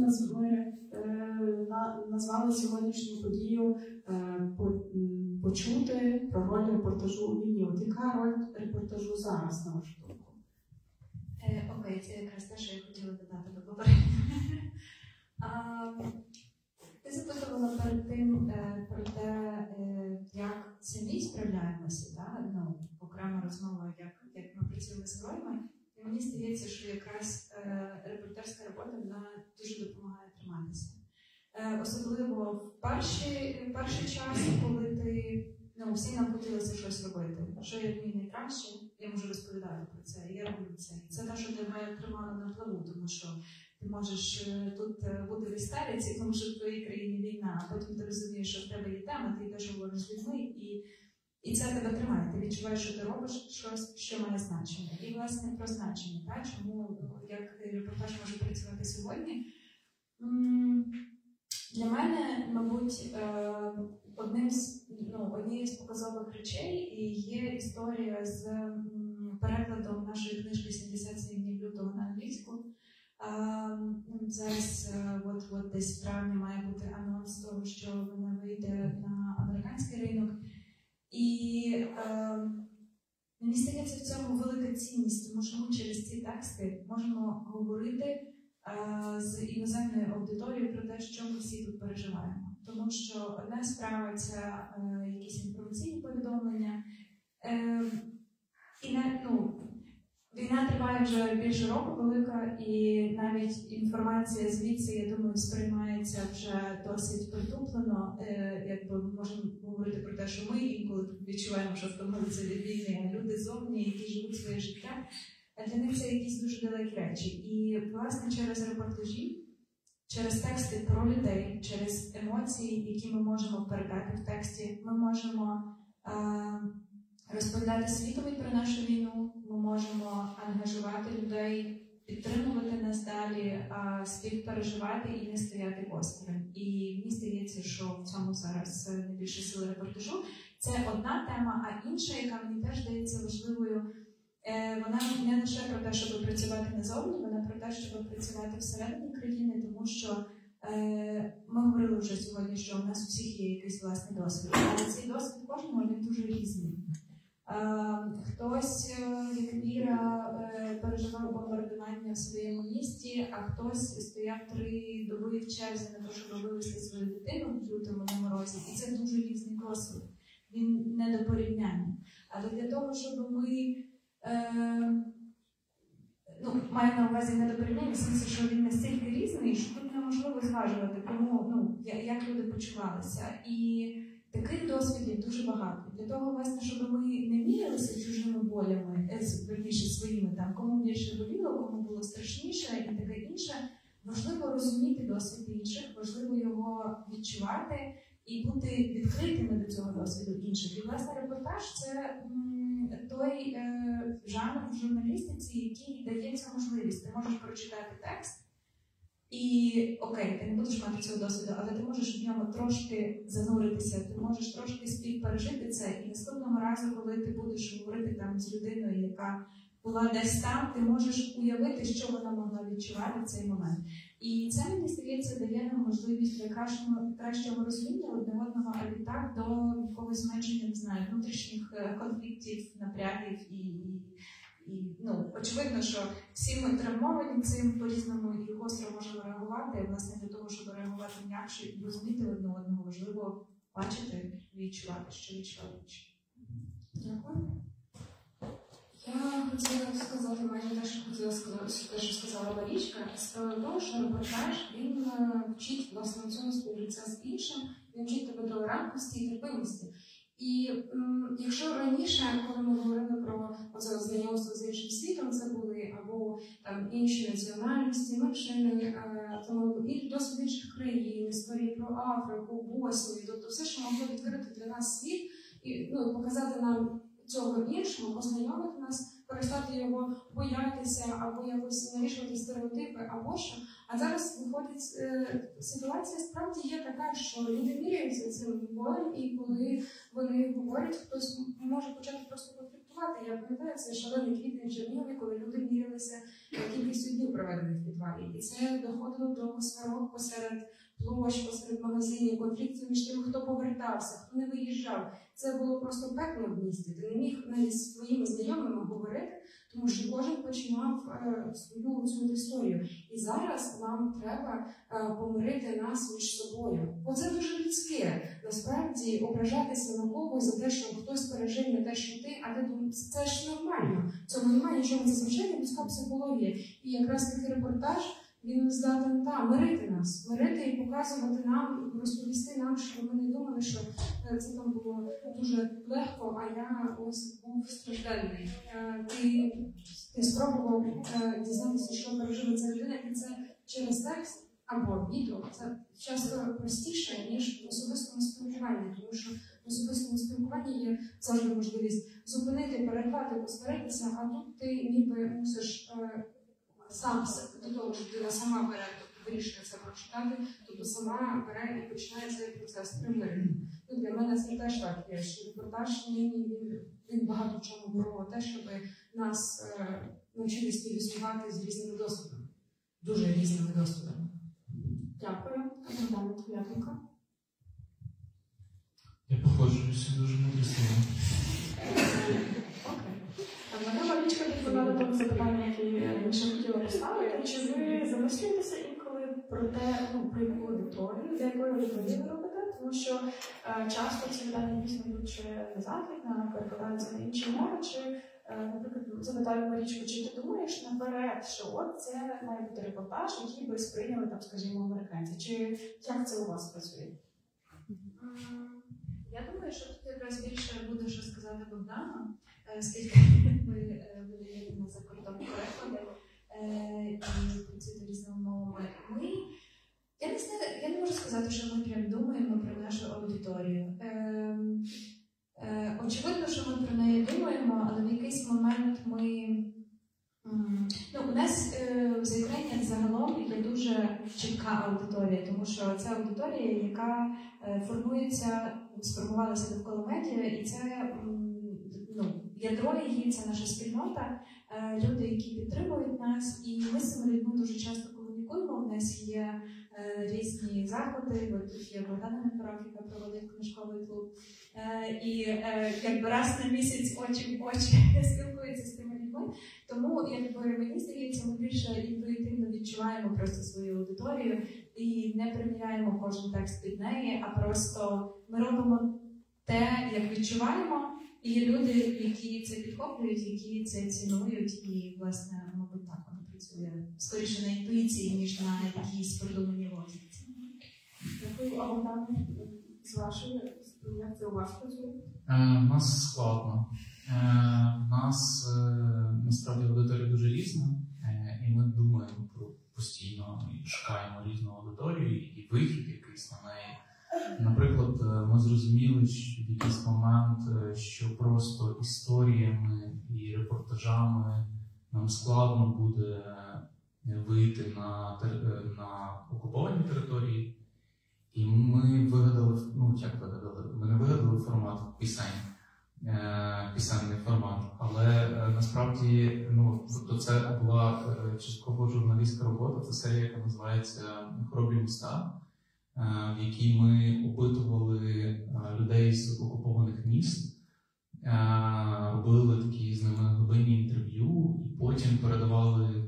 S2: назвали сьогоднішню подію «Почути про роль репортажу у війні». От яка роль репортажу зараз, на вашу думку?
S3: Окей, це якраз те, що я хотіла додати до попереднього. Ти запитувала перед тим про те, як самі справляємося, окрема розмова, як ми працюємо з героями. І мені здається, що якраз репортерська робота вона дуже допомагає триматися. Особливо в перший час, коли ти всі нам хотілося щось робити. Що я вмію найкраще, я можу розповідати про це, і я роблю це. Це те, що тебе тримало на плаву, тому що ти можеш тут бути в істериці, тому що в твоїй країні війна, а потім ти розумієш, що в тебе є тема, ти йдеш говориш з людьми, і це тебе тримає. Ти відчуваєш, що ти робиш щось, що має значення. І, власне, про значення, чому, як репортаж може працювати сьогодні. Для мене, мабуть, однією з показових речей є історія з перекладом нашої книжки «77 днів лютого» на англійську. Зараз от десь в травні має бути анонс того, що вона вийде на американський ринок. І мені здається, в цьому велика цінність, тому що ми через ці тексти можемо говорити з іноземною аудиторією про те, що ми всі тут переживаємо. Тому що одна справа – це якісь інформаційні повідомлення. Війна триває вже більше року велика, і навіть інформація звідси, я думаю, сприймається вже досить притуплено. Якби ми можемо говорити про те, що ми інколи відчуваємо, що втомилися від війни, а люди зовні, які живуть своє життя, для них це якісь дуже далекі речі. І, власне, через репортажі, через тексти про людей, через емоції, які ми можемо передати в тексті, ми можемо розповідати світові про нашу війну, ми можемо ангажувати людей, підтримувати нас далі, співпереживати і не стояти осторонь. І мені здається, що в цьому зараз найбільше сили репортажу. Це одна тема, а інша, яка мені теж здається важливою, вона не лише про те, щоб працювати назовні, вона про те, щоб працювати всередині країни, тому що ми говорили вже сьогодні, що у нас у всіх є якийсь власний досвід, але цей досвід кожного він дуже різний. Хтось, як Віра, переживав бомбардування в своєму місті, а хтось стояв 3 доби в черзі на те, щоб вивезти свою дитину в лютому на морозі. І це дуже різний досвід. Він не до порівняння. Але для того, щоб ми маю на увазі не до порівняння, в сенсі, що він настільки різний, що тут неможливо зважувати, як люди почувалися. І таких досвідів дуже багато. Для того, власне, щоб ми не мірялися чужими болями, верніше своїми, там, кому більше боліло, кому було страшніше і таке інше, важливо розуміти досвід інших, важливо його відчувати і бути відкритими до цього досвіду інших. І, власне, репортаж – це той жанр в журналістиці, який дає цю можливість. Ти можеш прочитати текст, і окей, ти не будеш мати цього досвіду, але ти можеш в ньому трошки зануритися, ти можеш трошки співпережити це, і наступного разу, коли ти будеш говорити там з людиною, яка була десь там, ти можеш уявити, що вона могла відчувати в цей момент. І це, мені здається, дає нам можливість для кращого розуміння одне одного, а відтак до якогось зменшення, не знаю, внутрішніх конфліктів, напрягів і очевидно, що всі ми травмовані цим по-різному і гостро можемо реагувати. І, власне, для того, щоб реагувати м'якше і розуміти одне одного, важливо бачити і відчувати, що відчувають.
S4: Дякую. Я хотіла сказати майже те, що хотіла сказати, те, що сказала Марічка. Справа в тому, що репортаж, він вчить, власне, цьому співжиття з іншим, він вчить тебе толерантності і терпимості. І якщо раніше, коли ми говорили про оце знайомство з іншим світом, це були або там інші національності, меншини, і досвід інших країн, історії про Африку, Боснію, тобто все, що могло відкрити для нас світ і показати нам цього іншого, познайомити нас, перестати його боятися або якось навішувати стереотипи або що. А зараз виходить ситуація справді є така, що люди міряються цим болем, і коли вони говорять, хтось може почати просто конфліктувати. Я пам'ятаю, це шалений квітень в Чернігові, коли люди мірялися кількістю днів, проведених в підвалі. І це доходило до сварок посеред площ, посеред магазинів, конфліктів між тим, хто повертався, хто не виїжджав. Це було просто пекло в місті. Ти не міг навіть зі своїми знайомими говорити, тому що кожен починав свою цю історію. І зараз нам треба помирити нас між собою. Бо це дуже людське. Насправді, ображатися на когось за те, що хтось пережив не те, що ти, а ти думаєш, це ж нормально. В цьому немає нічого, це звичайно людська психологія. І якраз такий репортаж, він здатен мирити нас, мирити і показувати нам, розповісти нам, що ми не думали, що це там було дуже легко, а я ось був страждальний. Ти спробував дізнатися, що пережила ця людина, і це через текст або відео. Це часто простіше, ніж в особистому спілкуванні, тому що в особистому спілкуванні є завжди можливість зупинити, перервати, посваритися, а тут ти ніби мусиш сам до того, що людина сама бере, тобто вирішує це прочитати, тобто сама бере і починає цей процес примирення. Для мене це теж так є, що репортаж він багато в чому про те, щоб нас навчили співіснувати з різними досвідами. Дуже різними досвідами.
S2: Дякую. Богдана, твоя думка?
S5: Я погоджуюся, дуже мудрі слова.
S2: Мене Марічка відповідала тому запитання, яке я ще хотіла поставити. Чи ви замислюєтеся інколи про те, про яку аудиторію, для якої аудиторії ви робите? Тому що часто ці видання дійсно йдуть чи на захід, перекладаються на інші мови, чи, наприклад, запитаю Марічку, чи ти думаєш наперед, що от це має бути репортаж, який би сприйняли, там, скажімо, американці? Чи як це у вас працює?
S3: Я думаю, що тут якраз більше буде що сказати Богдану, оскільки ви видаєте на закордонні переклади і працюєте різними мовами. Я не можу сказати, що ми прям думаємо про нашу аудиторію. Очевидно, що ми про неї думаємо, але в якийсь момент у нас в Ukrainian загалом є дуже чітка аудиторія, тому що це аудиторія, яка сформувалася довкола медіа, і це ядро її, це наша спільнота, люди, які підтримують нас, і ми з цими людьми дуже часто комунікуємо. У нас є різні заходи. От тут є Богдана Непорак, яка проводить книжковий клуб. І якби раз на місяць очі в очі спілкується з тими людьми. Тому, якби мені здається, ми більше інтуїтивно відчуваємо просто свою аудиторію і не приміряємо кожен текст під неї, а просто ми робимо те, як відчуваємо, і є люди, які це підхоплюють, які це цінують, і, власне, мабуть, так воно працює скоріше на інтуїції, ніж на якійсь продуманій логіці.
S2: Дякую. А Богдан, з вашої, як це у вас працює?
S5: У нас складно. У нас насправді аудиторія дуже різна, і ми думаємо постійно і шукаємо різну аудиторію і вихід якийсь на неї. Наприклад, ми зрозуміли, що в якийсь момент, що просто історіями і репортажами нам складно буде вийти на окуповані території. І ми вигадали, ми не вигадали формат пісенний формат, але насправді це була частково журналістська робота, це серія, яка називається «Хоробрі міста», в якій ми опитували людей з окупованих міст, робили такі з ними глибинні інтерв'ю і потім передавали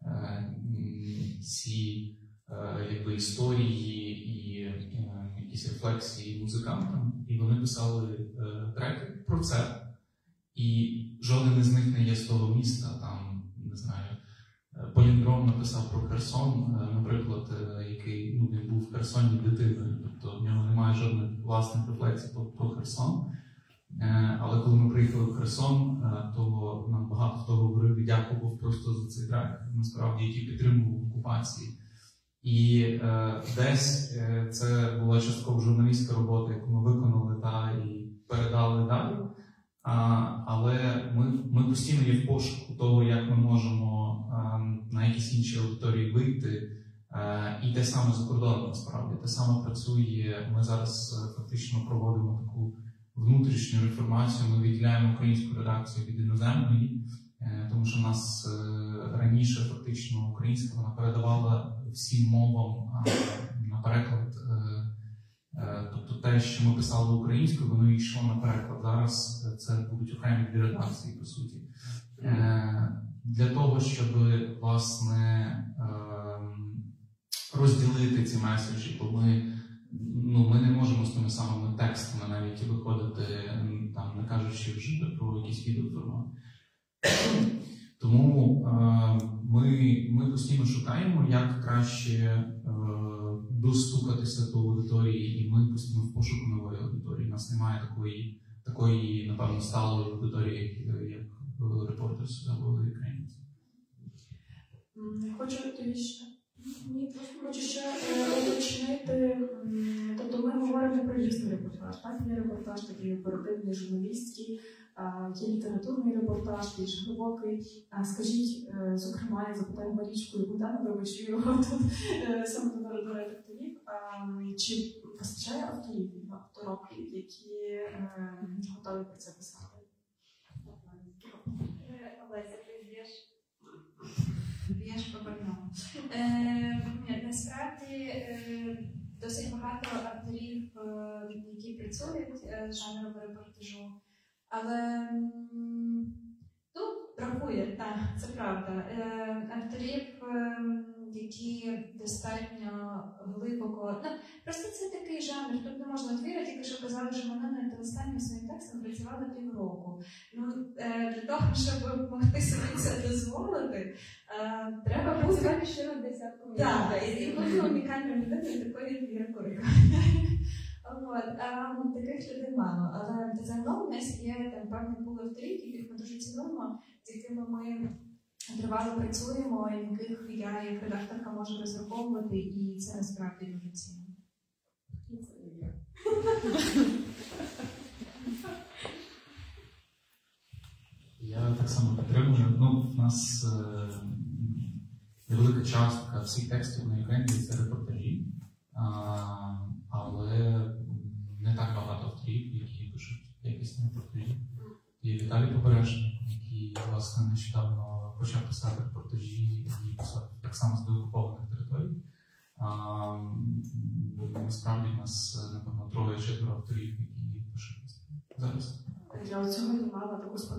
S5: ці історії і якісь рефлексії музикантам, і вони писали треки про це. І жоден із них не є з того міста. Там, не знаю, Поліндром написав про Херсон, наприклад, який він був в Херсоні дитиною, тобто в нього немає жодних власних рефлексій про Херсон. Але коли ми приїхали в Херсон, то нам багато хто говорив і дякував просто за цей трек, насправді, який підтримував окупації. І десь це була частково журналістська робота, яку ми виконали і передали далі. Але ми постійно є в пошуку того, як ми можемо на якісь інші аудиторії вийти. І те саме за кордоном, насправді. Те саме працює. Ми зараз фактично проводимо таку внутрішню реформацію. Ми відділяємо українську редакцію від іноземної, тому що в нас раніше фактично українська вона передавала всім мовам на переклад. Тобто те, що ми писали українською, воно йшло на переклад. Зараз це будуть окремі дві редакції, по суті. Для того, щоб, власне, розділити ці меседжі, бо ми не можемо з тими самими текстами навіть виходити, там, не кажучи вже про якийсь відеоформат. Тому ми постійно шукаємо, як краще достукатися до аудиторії, і ми постійно в пошуку нової аудиторії. У нас немає такої, напевно, сталої аудиторії, як Reporters або The Ukrainians.
S2: Хочу ще уточнити, тобто ми говоримо про різний репортаж. Так, є репортаж такий оперативний, журналістський, є літературний репортаж, більш глибокий. Скажіть, зокрема, я запитаю Марічку і Богдана, вибачу його тут саме до редакторів, чи вистачає авторок, які готові про це писати?
S3: Олеся, ти б'єш по больному. Насправді досить багато авторів, які працюють з жанром репортажу, але бракує, так, це правда. Авторів, які достатньо глибоко... Просто це такий жанр, тут не можна твірити, тільки що казали, що вони над останнім своїм текстом працювали півроку. Для того, щоб могти собі це дозволити, треба працювати ще на десятку. Так, і бути унікальною людиною такої Іракори. Таких людей мало, але загалом у нас є певний пул авторів, яких ми дуже цінуємо, з якими ми тривало працюємо, яких я як редакторка можу розраховувати, і це насправді дуже цінно.
S5: Я так само підтримую. В нас невелика частка всіх текстів на екрані це репортажі, але не так багато авторів, які пишуть якісні репортажі. Є Віталій Побережний, який, власне, нещодавно почав писати репортажі і писати так само з деокупованих територій.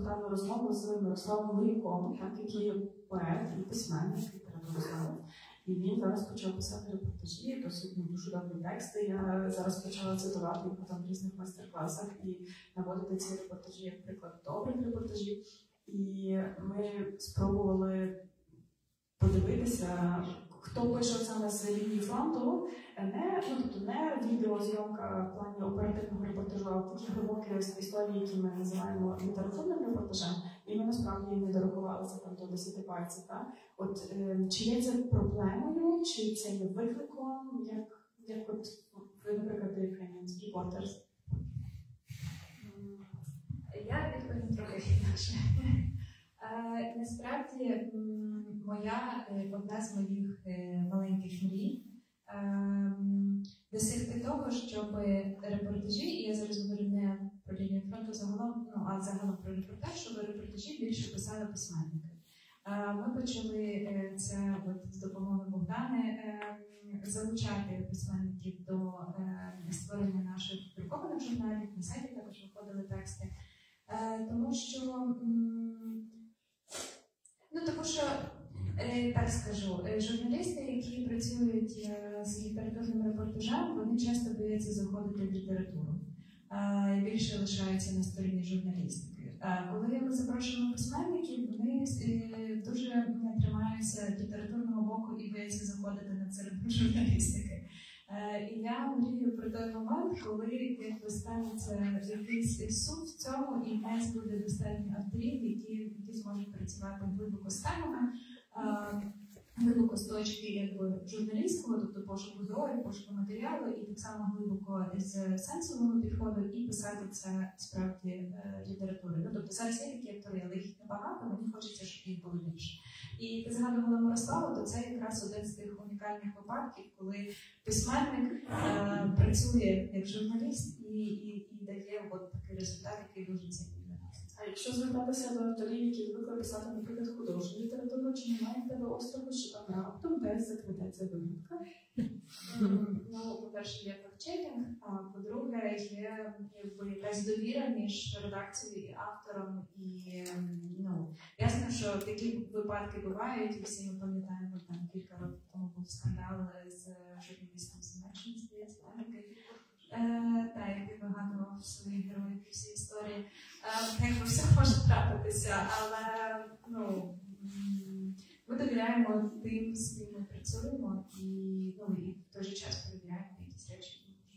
S2: спонтанну розмову з Мирославом Луйком, який є поет і письменник, літературознавець. І він зараз почав писати репортажі, досить дуже добрі тексти. Я зараз почала цитувати їх потім в різних майстер-класах і наводити ці репортажі як приклад добрих репортажів. І ми спробували подивитися, хто пише саме з лінії фронту, не відеозйомка в плані оперативного репортажу, а такі глибокі історії, які ми називаємо літературним репортажем, і ми насправді не дорахувалися там до 10 пальців. От чи є це проблемою, чи це є викликом, як от ви, наприклад, Ukrainian Reporters?
S3: Я відповім трохи інакше. Насправді, одна з моїх маленьких мрій досягти того, щоб репортажі, і я зараз говорю не про лінію фронту загалом, а загалом про репортаж, щоб репортажі більше писали письменники. Ми почали це з допомогою Богдани залучати письменників до створення наших друкованих журналів, на сайті також виходили тексти. Тому що, так скажу, журналісти, які працюють з літературним репортажем, вони часто бояться заходити в літературу і більше лишаються на стороні журналістики. Коли ми запрошуємо письменників, вони дуже тримаються літературного боку і бояться заходити на середину журналістики. І я мрію про той момент, коли станеться якийсь суд в цьому, і в нас буде достатньо авторів, які зможуть працювати глибоко з темами, глибоко з точки журналістського, тобто пошуку героїв, пошуку матеріалу, і так само глибоко з сенсового підходу, і писати це справді літератури. Тобто зараз є такі автори, але їх небагато, мені хочеться, щоб їх було більше. І ти згадувала Мирославу, то це якраз один з тих унікальних випадків, коли письменник працює як журналіст і дає такий результат, який дуже цінний.
S2: А якщо звертатися до авторів, які звикли писати, наприклад, художню літературу, чи немає в тебе остраху, що там раптом десь закрадеться вигадка?
S3: По-перше, є фактчекінг, а по-друге, є якась довіра між редакцією і автором. І ясно, що такі випадки бувають, і всі ми пам'ятаємо, там кілька років тому був скандал з журналістом з Німеччини, здається, який вигадував своїх героїв всі історії. Все може трапитися, але ми довіряємо тим, з ким ми працюємо, і в той же час перевіряємо якісь речі.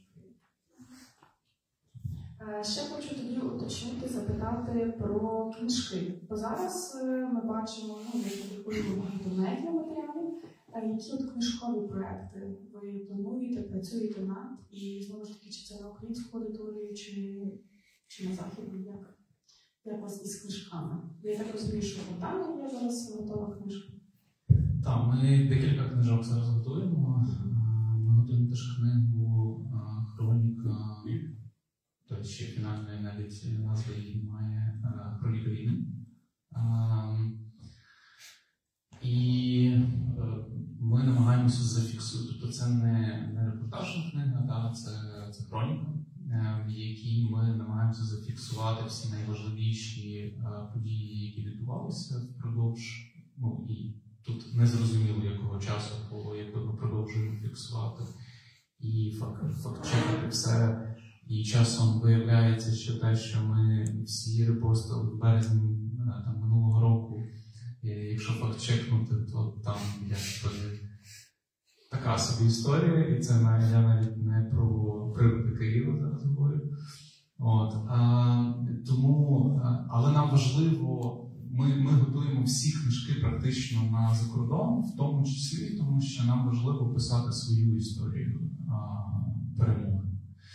S2: Ще хочу тоді уточнити, запитати про книжки. Бо зараз ми бачимо, ми публікуємо багато медіаматеріалів. Які от книжкові проекти ви плануєте, працюєте над? І знову ж таки, чи це на українську аудиторію, чи на західну? Як у вас із книжками? Я так розумію, що Богдана є зараз готова книжка.
S5: Так, ми декілька книжок зараз готуємо. Ми готуємо теж книгу «Хроніка», тобто ще фінальної навіть назви її немає, «Хроніка війни». І ми намагаємося зафіксувати, тобто це не репортажна книга, це хроніка, в якій ми намагаємося зафіксувати всі найважливіші події, які відбувалися впродовж, і тут незрозуміло якого часу, якби ми продовжуємо фіксувати і факт-чекати все. І часом виявляється, що те, що ми всі репостили в березні минулого року, якщо факт-чекнути, то там така собі історія, і це я навіть не про приводи Києва зараз говорю. Але нам важливо, ми готуємо всі книжки практично на закордон, в тому числі, тому що нам важливо писати свою історію перемоги.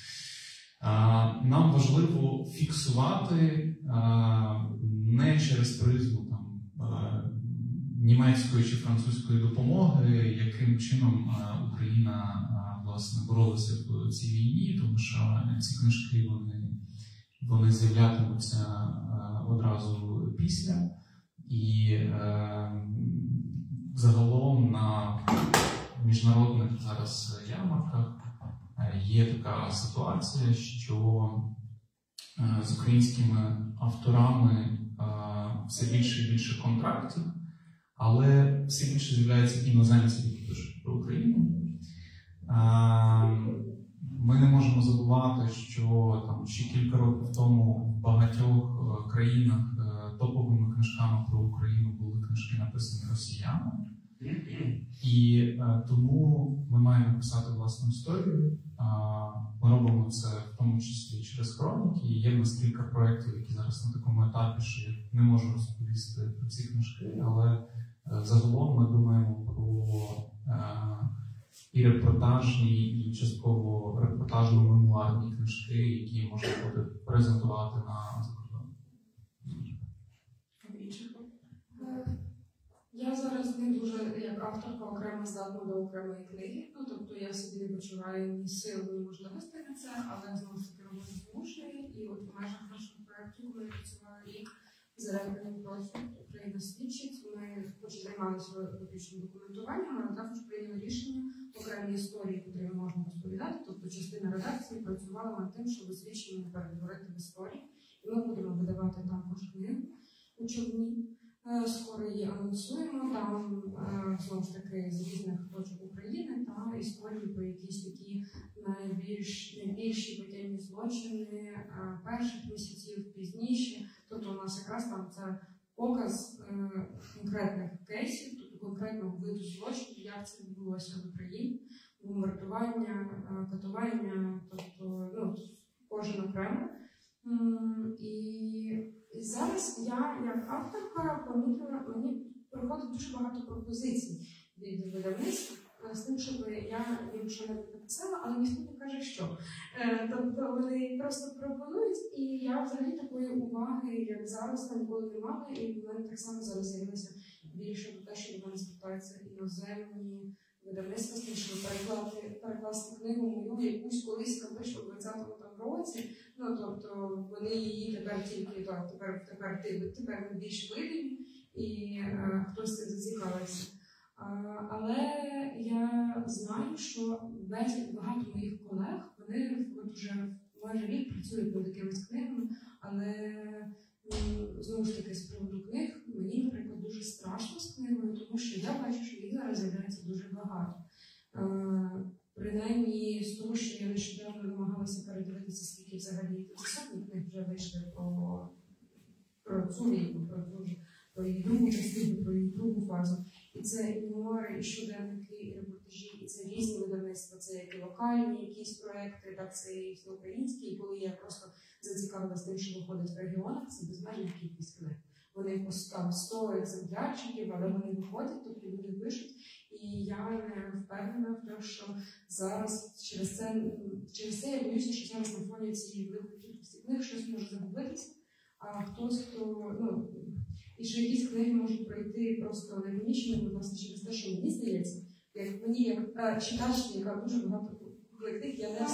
S5: Нам важливо фіксувати не через призму німецької чи французької допомоги, яким чином Україна власне боролася в цій війні, тому що ці книжки вони з'являтимуться одразу після. І загалом на міжнародних зараз ярмарках є така ситуація, що з українськими авторами все більше і більше контрактів, але все більше з'являється іноземців, які пишуть про Україну. Ми не можемо забувати, що там ще кілька років тому в багатьох країнах топовими книжками про Україну були книжки, написані росіянами. І тому ми маємо писати власну історію. Ми робимо це в тому числі через хроніки. І є в нас кілька проєктів, які зараз на такому етапі, що я не можу розповісти про ці книжки, але загалом ми думаємо про і репортажні, і частково репортажно-мемуарні книжки, які можна буде презентувати на закордоні.
S4: Я зараз не дуже, як авторка, окремо здатна до окремої книги. Ну, тобто я собі не почуваю ні сил, ні можливостей на це, але знову ж таки роботи змушені. І от в межах нашого проєкту, коли я працювала рік з рекордним профілем «Україна свідчить», ми хоч і займалися виключним документуванням, але також прийняли рішення окремі історії, які можна розповідати. Тобто частина редакції працювала над тим, щоб свідчення перетворити в історії. І ми будемо видавати також книгу у Човні. Скоро її анонсуємо, там, знову ж таки, з різних точок України, та історії про якісь такі найбільші воєнні злочини перших місяців, пізніші. Тобто у нас якраз там це показ конкретних кейсів, тобто конкретного виду злочинів, як це відбулося в Україні, бомбардування, катування, тобто, ну, кожен окремо. І зараз я, як авторка, помітила, мені приходить дуже багато пропозицій від видавництв з тим, щоб я їм що-небудь написала, але ніхто не каже, що. Тобто вони просто пропонують, і я взагалі такої уваги, як зараз, ніколи не мала, і в мене так само зараз з'явилося більше до те, що до мене звертаються іноземні видавництва, з тим, щоб перекласти книгу мою, якусь колись там вийшла в 20-му році. Ну, тобто вони її тепер тільки, тепер більш видимі, і хтось цим зацікавився. Але я знаю, що багато моїх колег, вони от вже майже рік працюють над якимись книгами, але знову ж таки з приводу книг мені, наприклад, дуже страшно з книгою, тому що я бачу, що їх зараз з'являється дуже багато. Принаймні, з того, що я нещодавно намагалася передивитися, скільки взагалі сотні книг вже вийшли про цю війну, про її другу частину, про її другу фазу. І це і мемуари, і щоденники, і репортажі, і це різні видавництва, це як і локальні якісь проекти, так це і всеукраїнські. І коли я просто зацікавилася тим, що виходить в регіонах, це безмежна кількість книг. Вони там 100 екземплярчиків, але вони виходять, тобто люди пишуть. І я не впевнена в те, що зараз через це я боюся, що зараз на фоні цієї великої кількості книг щось може загубитися, а хтось, хто, ну, і що якісь книги можуть пройти просто непоміченими, власне, через те, що мені здається, як мені, як читачці, яка дуже багато книг,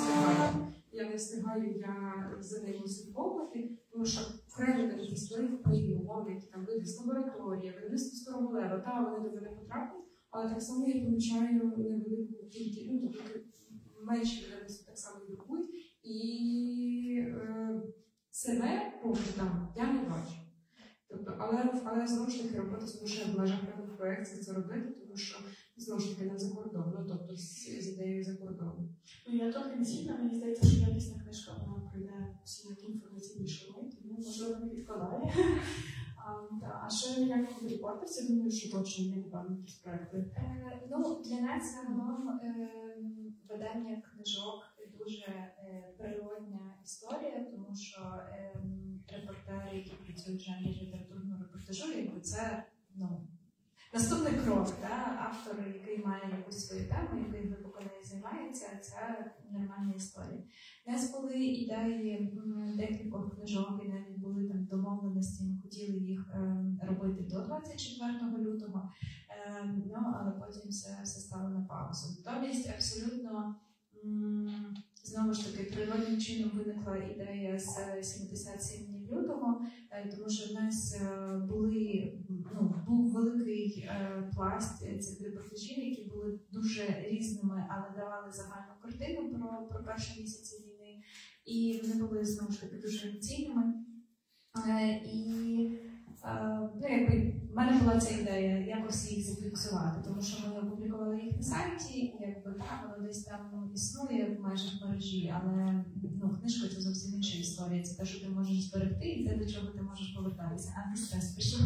S4: я не встигаю за ними слідковувати, тому що окремі такі створив книги, умовно, які там вийдуть з лабораторії, видавництво Староголева, та вони до мене потрапили, але так само я помічаю невелику кількість, ну, тобто менші видавництва так само друкують, і себе поки там я не бачу. Тобто, але знову ж таки робота змушує в межах певних проєктів це робити, тому що знову ж таки не за кордон, ну, тобто з ідеєю за кордоном.
S2: Ну, я трохи цінна, мені здається, що якісна книжка, вона пройде всі інформаційні шуми, тому можливо не підкладає. А ще як в репортерці, думаю, що точно є, напевно, якісь проекти.
S3: Ну, для нас загалом видання книжок дуже природня історія, тому що репортери, які працюють в жанрі літературного репортажу, якби це, ну, наступний крок, автор, який має якусь свою тему, який глибоко нею займається, це нормальна історія. У нас були ідеї декількох книжок, і навіть були там домовленості, ми хотіли їх робити до 24 лютого, але потім все стало на паузу. Натомість абсолютно знову ж таки природним чином виникла ідея з 77 днів лютого, тому що в нас був великий пласт цих репортажів, які були дуже різними, але давали загальну картину про перші місяці війни. І вони були, знову ж таки, дуже емоційними. В мене була ця ідея якось їх зафіксувати, тому що ми опублікували їх на сайті, і воно десь там існує майже в мережі, але книжка це зовсім інша історія. Це те, що ти можеш зберегти, і те, до чого ти можеш повертатися. Антистрес пішов.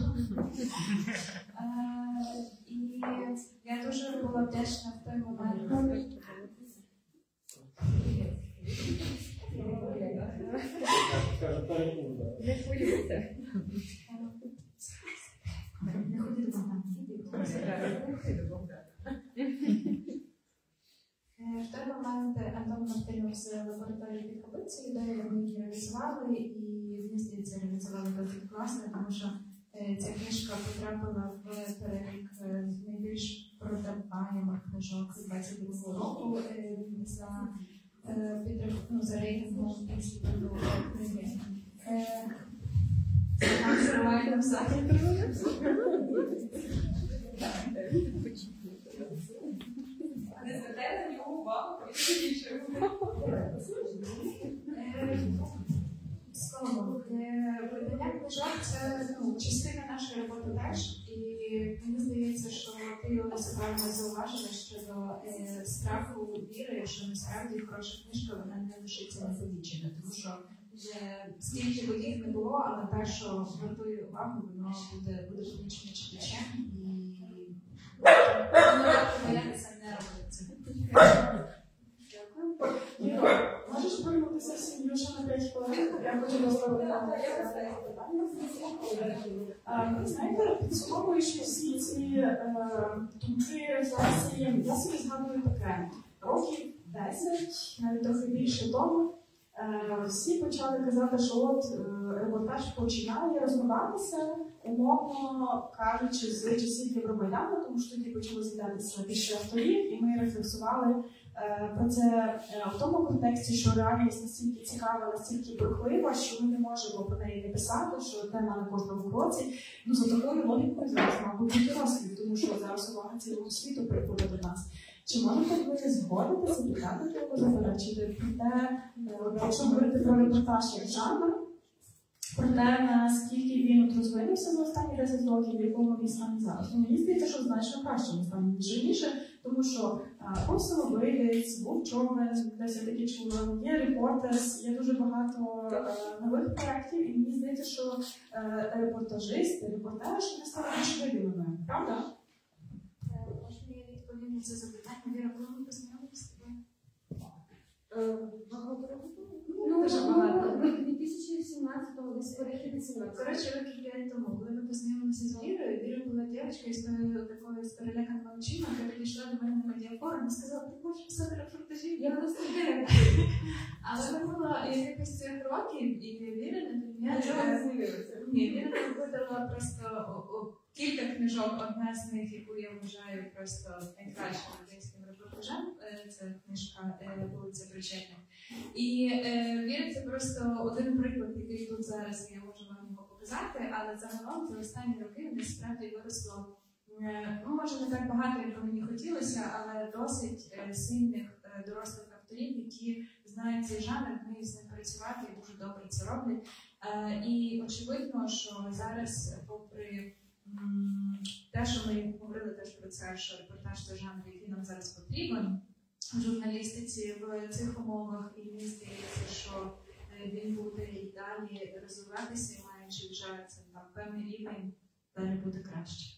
S3: І я дуже була вдячна в той момент.
S6: Не хвилюйся.
S3: Не ходи до Богдана. В той момент Антон Мартинов з лабораторії підхопив цю ідею, вони її реалізували, і мені здається, реалізували досить класно, тому що ця книжка потрапила в перелік найбільш продаваємих книжок 22 року за рейтингом інституту книги. Закриває нам захід.
S4: Не звертайте на нього увагу,
S3: Словом, видання книжок – це частина нашої роботи теж, і мені здається, що ти його правильно зауважила щодо страху віри, що насправді хороша книжка вона не лишиться непомічена, тому що скільки б їх не було, але те, що вартує увагу, воно буде помічено читачем, і боятися не робиться.
S2: Можеш повернутися в сім'ю ще на 5 хвилин? Я хочу розповідати. Знаєте, підсумовуючи всі ці думки, рефлексії, я собі згадую таке. Років 10, навіть трохи більше тому, всі почали казати, що от репортаж починає розвиватися, умовно кажучи, з часів Євромайдану, тому що тоді почали з'являтися більше авторів, і ми рефлексували про це в тому контексті, що реальність настільки цікава, настільки бурхлива, що ми не можемо про неї не писати, що тема на кожному кроці. За такою логікою зараз, мабуть, бути розквіт, тому що зараз увага цілого світу приходить до нас. Чи можете ви згодитися, підтримати його, заперечити про те, якщо говорити про репортаж як жанр, про те, наскільки він розвинувся за останні 10 років, в якому він стані зараз? Мені здається, що значно краще він стане, ніж раніше, тому що був Самовидець, був Човен, десь я таки чула, є Репортерс, є дуже багато нових проєктів, і мені здається, що репортажист, репортаж не стали більш видимими, правда?
S3: Можна я відповім на це запитання? Віра, коли ми познайомилися з тобою?
S4: Дуже багато. 2017-го, десь перехід 18.
S3: Коротше, років 5 тому, коли ми познайомилися з Вірою, Віра була дівчинка із такою переляканими очима, яка підійшла до мене на медіафорум і сказала, ти можеш писати репортажі? Я просто не. Але не було якихось цих років, і Віра, Віра видала просто кілька книжок, одна з них, яку я вважаю просто найкращим українським репортажем, це книжка «Вулиця Причетних». І Віра, це просто один приклад, який тут зараз я можу вам його показати, але загалом за останні роки десь справді виросло, може не так багато, як мені хотілося, але досить сильних дорослих авторів, які знають цей жанр, вміють з ним працювати і дуже добре це роблять. І очевидно, що зараз, попри те, що ми говорили теж про це, що репортаж це жанр, який нам зараз потрібен в журналістиці в цих умовах, і мені здається, що він буде і далі розвиватися, маючи вже це там певний рівень, далі буде краще.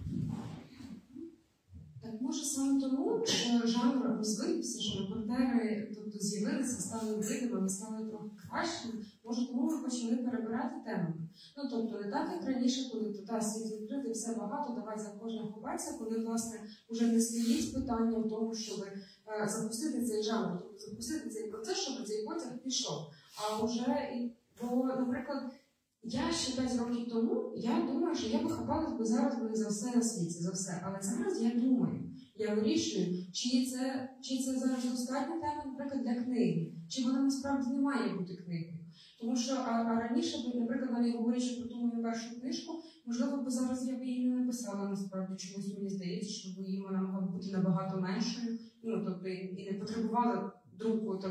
S4: Так, може саме тому, що жанр розвився, що репортери з'явилися, стали видимими, стали трохи кращими, може тому ми почали перебирати теми. Тобто не так, як раніше, коли світ відкритий, все багато, давай за кожного ховатися, коли, власне, вже не стоїть питання в тому, щоб запустити цей жанр, тобто запустити цей процес, щоб цей потяг пішов. А вже, наприклад, я ще 5 років тому, я думаю, що я би хапалась би зараз за все на світі, за все. Але зараз я думаю, я вирішую, чи це зараз достатня тема, наприклад, для книги, чи вона насправді не має бути книгою. Тому що раніше, наприклад, навіть говорячи про ту мою першу книжку, можливо, б зараз я б її не написала, насправді, чомусь мені здається, що її вона могла б бути набагато меншою, тобто і не потребувала друку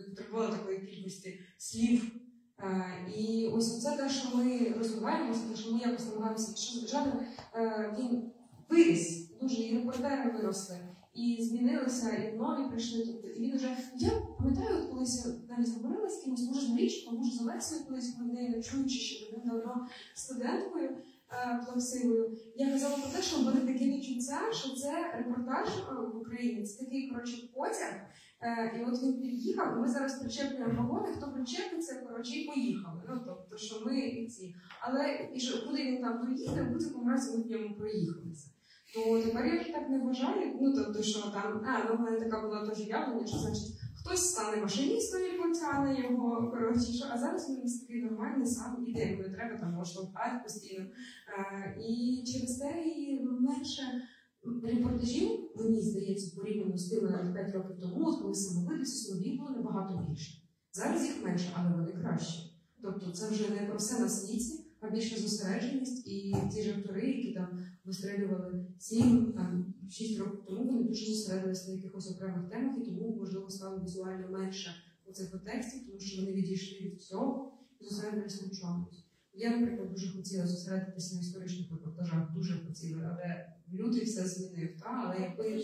S4: потребувала такої кількості слів. І ось це те, що ми розвиваємося, те, що ми якось намагаємося, що жанр, він виріс, дуже, і репортери виросли, і змінилися, і нові прийшли. Тобто, і він вже, я пам'ятаю, колись я навіть говорила з кимось, може з Марічкою, може з Олексією, колись в неї не чуючи, ще давно студенткою плаксивою, я казала про те, що буде таке відчуття, що це репортаж в Україні, це такий, потяг. І от він під'їхав, і ми зараз причеплюємо вагони, хто причепиться, і поїхали. Ну, тобто, що ми ці. Але і що, куди він там доїде, в будь-якому разі ми в ньому проїхалися. То тепер я так не вважаю, тобто, що там, в мене така була теж явлення, що, значить, хтось стане машиністом і потягне його, а зараз він такий нормальний, сам іде, коли треба, там можна впати постійно. І через те і менше репортажів, мені здається, порівняно з тими 5 років тому, коли самовидності нові було набагато більше. Зараз їх менше, але вони кращі. Тобто це вже не про все на світі, а більше зосередженість. І ті ж автори, які там вистрелювали 7-6 років тому, вони дуже зосередилися на якихось окремих темах, і тому, можливо, стало візуально менше у цих текстів, тому що вони відійшли від всього і зосередилися на чомусь. Я, наприклад, дуже хотіла зосередитися на історичних репортажах, дуже хотіла, але люди все змінив, але якби...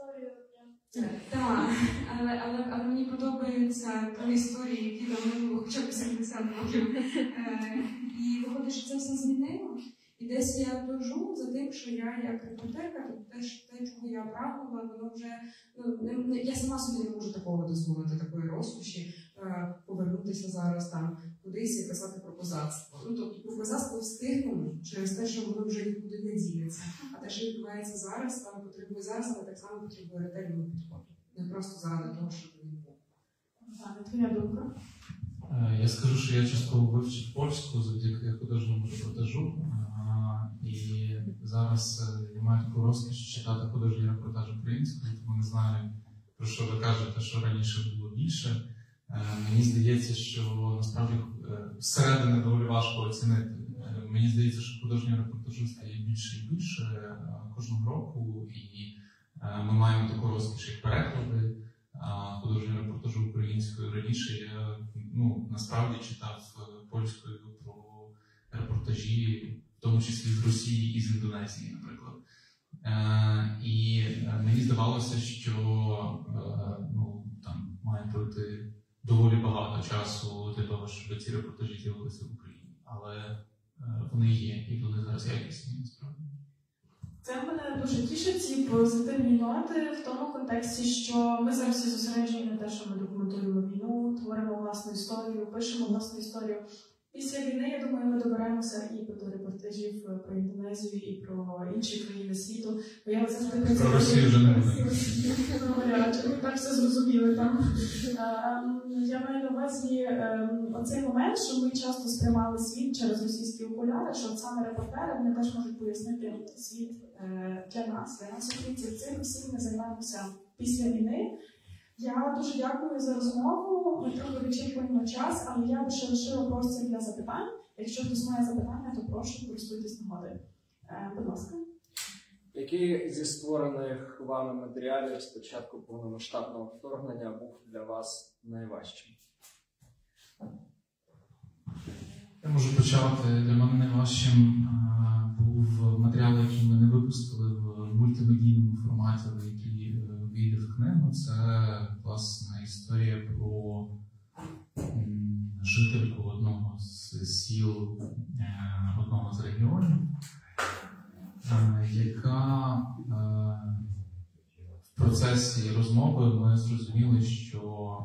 S4: Так, але мені подобаються ті історії, які там не було хоча б 70 років. І виходить, що це все змінило. І десь я тужу за тим, що я як репортерка, те, чого я прагнула, воно вже... я сама собі не можу такого дозволити, такої розкоші, повернутися зараз там кудись і писати про козацтво. Тобто про козацтво встигнемо через те, що воно вже нікуди не діється. А те, що відбувається зараз, там потребує зараз, але так само потребує ретельного підходу. Не просто заради того, щоб він був.
S2: Твоя думка?
S5: Я скажу, що я частково вивчив польську завдяки художньому репортажу. І зараз я маю таку розкіш читати художній репортаж українською, тому не знаю, про що ви кажете, що раніше було більше. Мені здається, що насправді зсередини доволі важко оцінити. Мені здається, що художнього репортажу стає більше і більше кожного року, і ми маємо таку розкіш, як переклади художнього репортажу українською. Раніше я насправді читав польською про репортажі, в тому числі з Росії і з Індонезії, наприклад. І мені здавалося, що там має пройти доволі багато часу для того, щоб ці репортажі з'явилися в Україні. Але вони є, і вони зараз якісні, насправді.
S2: Це мене дуже тішить, ці позитивні ноти в тому контексті, що ми зараз всі зосереджені на те, що ми документуємо війну, творимо власну історію, пишемо власну історію. Після війни, я думаю, ми доберемося і до репортажів про Індонезію, і про інші країни світу. Бо я завжди
S5: про Росію вже не
S2: говорять, ми так все зрозуміли там. Я маю на увазі оцей момент, що ми часто сприймали світ через російські окуляри, що саме репортери, вони теж можуть пояснити світ для нас, українців. Цим всім ми займаємося після війни. Я дуже дякую за розмову. Ми трохи вичерпуємо час, але я би ще лишила простір для запитань. Якщо хтось має запитання, то прошу, користуйтесь нагодою. Будь ласка.
S6: Який зі створених вами матеріалів з початку повномасштабного вторгнення був для вас найважчим?
S5: Я можу почати. Для мене найважчим був матеріал, який ми не випустили в мультимедійному форматі, який вийде в книгу. Це, власне, історія про жительку одного з сіл, одного з регіонів, яка в процесі розмови ми зрозуміли, що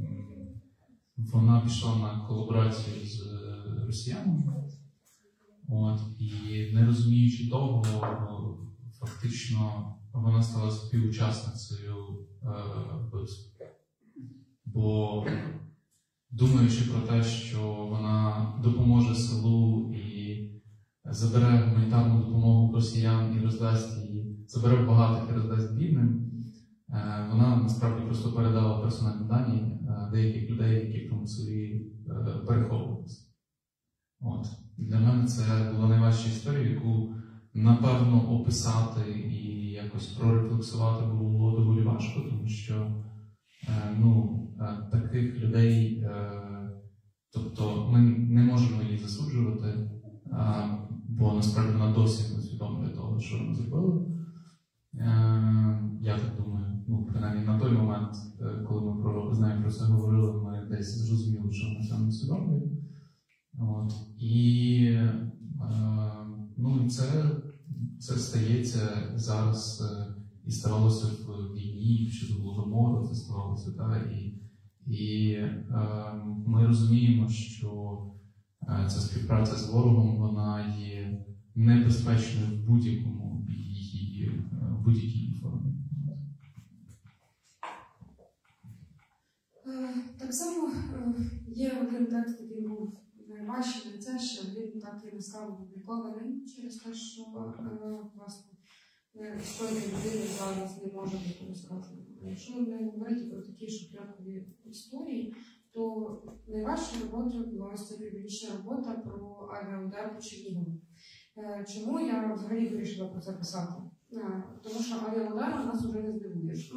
S5: вона пішла на колаборацію з росіянами. І не розуміючи того, фактично вона стала співучасницею вбивства. Бо думаючи про те, що вона допоможе селу і забере гуманітарну допомогу росіян і роздасть її, забере багатих і роздасть бідним, вона насправді просто передала персональні дані деяких людей, які в тому селі переховувалися. Для мене це була найважча історія, яку, напевно, описати і якось прорефлексувати було доволі важко, тому що таких людей, тобто ми не можемо її засуджувати, бо насправді вона досі не усвідомлює того, що вона зробила. Я так думаю, принаймні на той момент, коли ми з нею про це говорили, ми десь зрозуміли, що вона це не усвідомлює. І це стається зараз і ставалося в війні щодо Голодомору, це ставалося, і ми розуміємо, що ця співпраця з ворогом, вона є небезпечною в будь-якій формі.
S4: Так само є один текст, який був найважчий на це, що він так і не став опублікований через те, що власне історія людини зараз не може бути розказана. Якщо не говорити про такі шухлядкові історії, то найважча робота була ось ця піврічна робота про авіаудар по Чернігову. Чому я взагалі вирішила про це писати? Тому що авіаударом нас вже не здивуєш.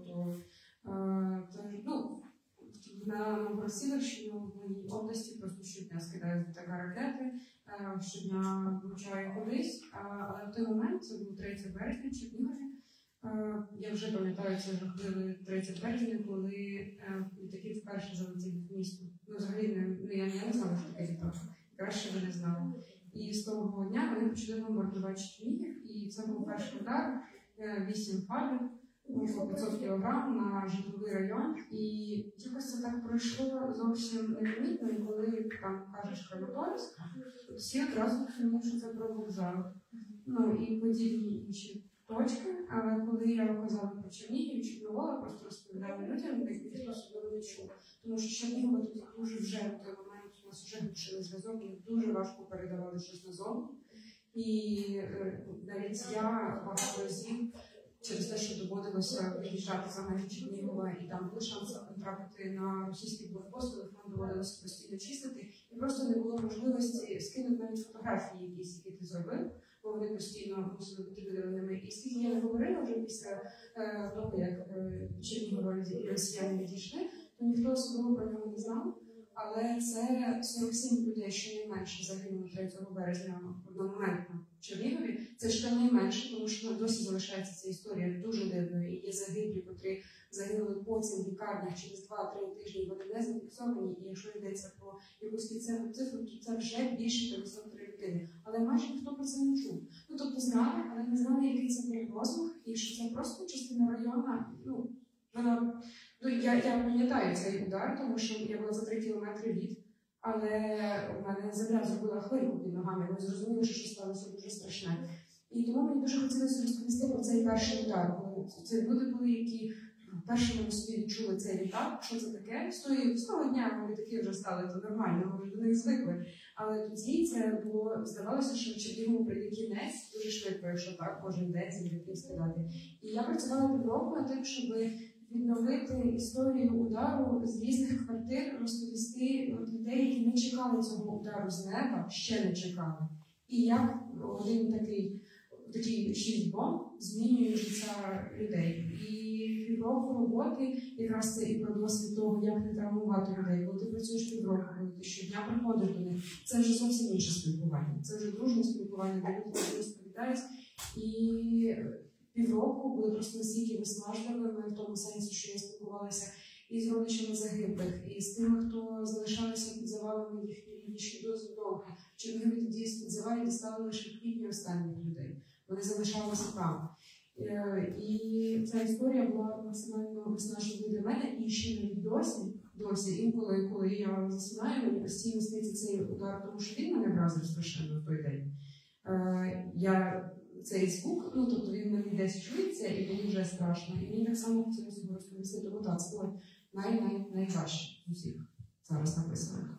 S4: На Новороссийщині в моїй області просто щодня скидають ДТК ракети, щодня влучає кудись. Але в той момент, це був 3 березня в Чернігові, я вже пам'ятаю, це жахливий 3 березня, коли літаки вперше залетіли в місто. Взагалі, я не знала, що таке літак. Краще би не знала. І з того дня вони почали бомбардувати Чернігів, і це був перший удар, 8 фабів, по 500 кілограм на житловий район. І якось це так пройшло зовсім непомітно, і коли там кажеш Краматорськ, всі одразу розуміють, що це про вокзал. І подібні інші точки, але коли я казала про Чернігів, Чорновола, просто розповідала людям, ніхто особливо не чув. Тому що Чернігова тут дуже вже в той момент у нас вже глушили зв'язок, і дуже важко передавали щось на зону. І навіть я багато разів через те, що доводилося виїжджати за межі Чернігова, і там були шанси потрапити на російський блокпост, телефон доводилося постійно чистити, і просто не було можливості скинути навіть фотографії якісь, які ти зробив, бо вони постійно мусили бути видаленими. І скільки я не говорила вже після того, як Чернігова росіяни відійшли, то ніхто особливо про нього не знав. Але це 47 людей, щонайменше загинуло 3 березня одномоментно в Чернігові. Це щонайменше, тому що досі залишається ця історія дуже дивною. І є загиблі, котрі загинули потім в лікарнях через 2-3 тижні, вони не зафіксовані. І якщо йдеться про якусь кінцеву цифру, то це вже більше 53 людини. Але майже ніхто про це не чув. Тобто знали, але не знали, який це був розмах, і що це просто частина району. Я пам'ятаю цей удар, тому що я була за 3 кілометри від, але у мене земля зробила хвильку під ногами, ми зрозуміли, що щось сталося дуже страшне. І тому мені дуже хотілося розповісти про цей перший удар. Це люди були, які першими на собі відчули цей літак, що це таке. З того дня вони такі вже стали, то нормально, ми вже до них звикли. Але тоді це було, здавалося, що в Чернігову прийде кінець дуже швидко, якщо так, кожен день ці літаки скидати. І я працювала півроку над тим, щоб відновити історію удару з різних квартир, розповісти людей, які не чекали цього удару з неба, ще не чекали. І як один такий 6 бомб змінює життя людей. І півроку роботи, якраз це і про досвід того, як не травмувати людей. Коли ти працюєш півроку, коли ти щодня приходиш до них, це вже зовсім інше спілкування. Це вже дружне спілкування, де люди розповідають. І півроку були просто настільки виснажливими в тому сенсі, що я спілкувалася і з родичами загиблих, і з тими, хто залишалися під завалами, їхні рідні ще досить довго. Чернігові тоді з-під завалів дістали лише в квітні останніх людей. Вони залишалися там. І ця історія була максимально виснажливою для мене, і ще навіть досі, інколи, коли я засинаю, мені постійно сниться цей удар, тому що він мене вразив страшенно в той день. Цей звук, тобто він мені десь чується, і мені вже страшно. І мені так само хотілося його розповісти, тому так, це було найважче з усіх зараз написаних.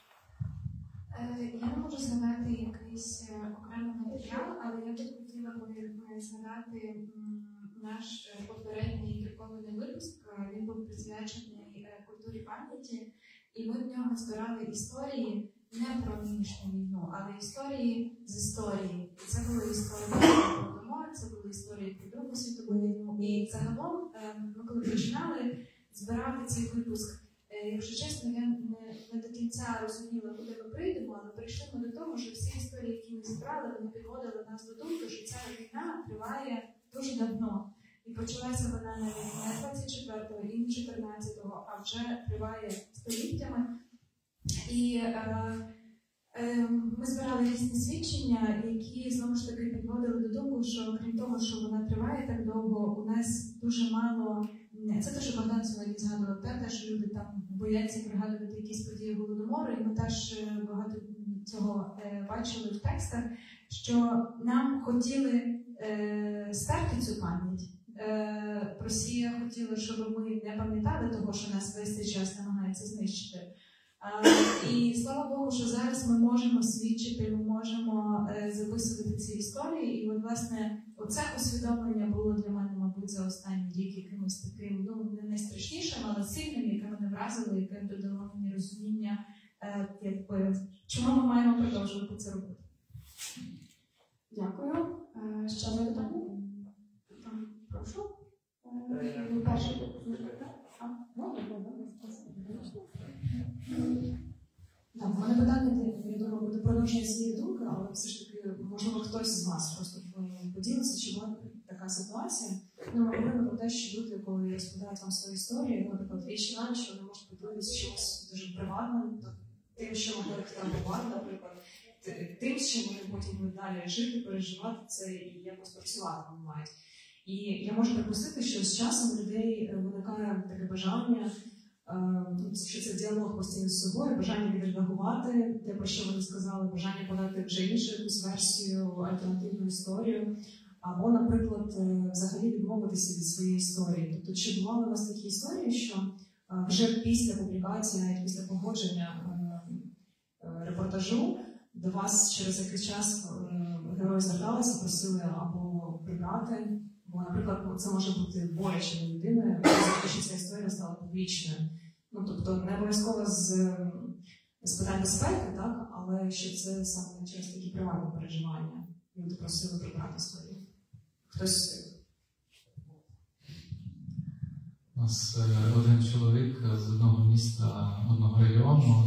S3: Я не можу згадати якийсь окремий матеріал, але я тут хотіла би згадати наш попередній друкований випуск. Він був присвячений культурі пам'яті, і ми в нього збирали історії не про нинішню війну, але історії з історії. І це були історії про Голодомор, це були історії про Другу світову війну. І загалом, ми коли починали, збирати цей випуск. Якщо чесно, я не до кінця розуміла, куди ми прийдемо, але прийшли ми до того, що всі історії, які ми зібрали, вони підводили нас до думки, що ця війна триває дуже давно. І почалася вона навіть не 24-го, і не 14-го, а вже триває століттями. І ми збирали різні свідчення, які, знову ж таки, підводили до думки, що крім того, що вона триває так довго, у нас дуже мало... Це те, що Богдан сьогодні згадував, те, що люди там бояться пригадувати якісь події Голодомору, і ми теж багато цього бачили в текстах, що нам хотіли стерти цю пам'ять. Росія хотіла, щоб ми не пам'ятали того, що нас весь цей час намагається знищити. І слава Богу, що зараз ми можемо свідчити, ми можемо записувати ці історії. І от, власне, оце усвідомлення було для мене, мабуть, за останній рік якимось таким, ну, не найстрашнішим, але сильним, яке мене вразило, яке додало мені розуміння, чому ми маємо продовжувати це робити.
S2: Дякую. Ще запитання? Прошу. Перший.
S1: Так, в мене питання, я думаю, буде продовження цієї думки, але все ж таки, можливо, хтось з вас просто поділиться, чи була така ситуація. Ну, ми говорили про те, що люди, коли розповідають вам свої історії, наприклад, вічі на ніч, вони можуть поділитися чимось дуже приватним, тим, що могли травмувати, наприклад, тим, що вони потім будуть далі жити, переживати це і якось працювати вони мають. І я можу припустити, що з часом у людей виникає таке бажання, що це діалог постійно з собою, бажання відредагувати те, про що вони сказали, бажання подати вже іншу якусь версію, альтернативну історію, або, наприклад, взагалі відмовитися від своєї історії. Тобто, чи бували у вас такі історії, що вже після публікації, навіть після погодження репортажу, до вас через якийсь час герої зверталися, просили або прибрати, бо, наприклад, це може бути боляче для людини, що ця історія стала публічною. Ну, тобто, не обов'язково з питань безпеки, так, але що це саме через такі приватні переживання. Люди просили прибрати свої. Хтось...
S5: У нас один чоловік з одного міста, одного регіону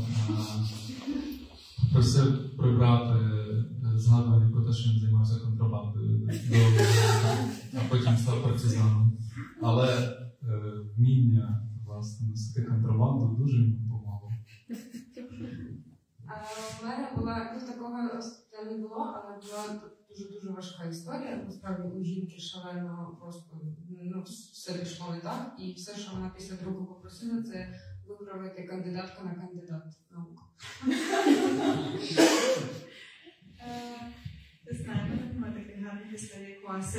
S5: просив прибрати згадування про те, що він займався контрабандою, а потім став партизаном. Але вміння, власне, носити контрабанду дуже йому допомогло.
S4: У мене була, такого не було, але була дуже важка історія. Насправді у жінки шалено просто, все пішло не так. І все, що вона після другого попросила, це виправити кандидатку на кандидат наук.
S3: Не знаю, немає таких гарних історій в класі.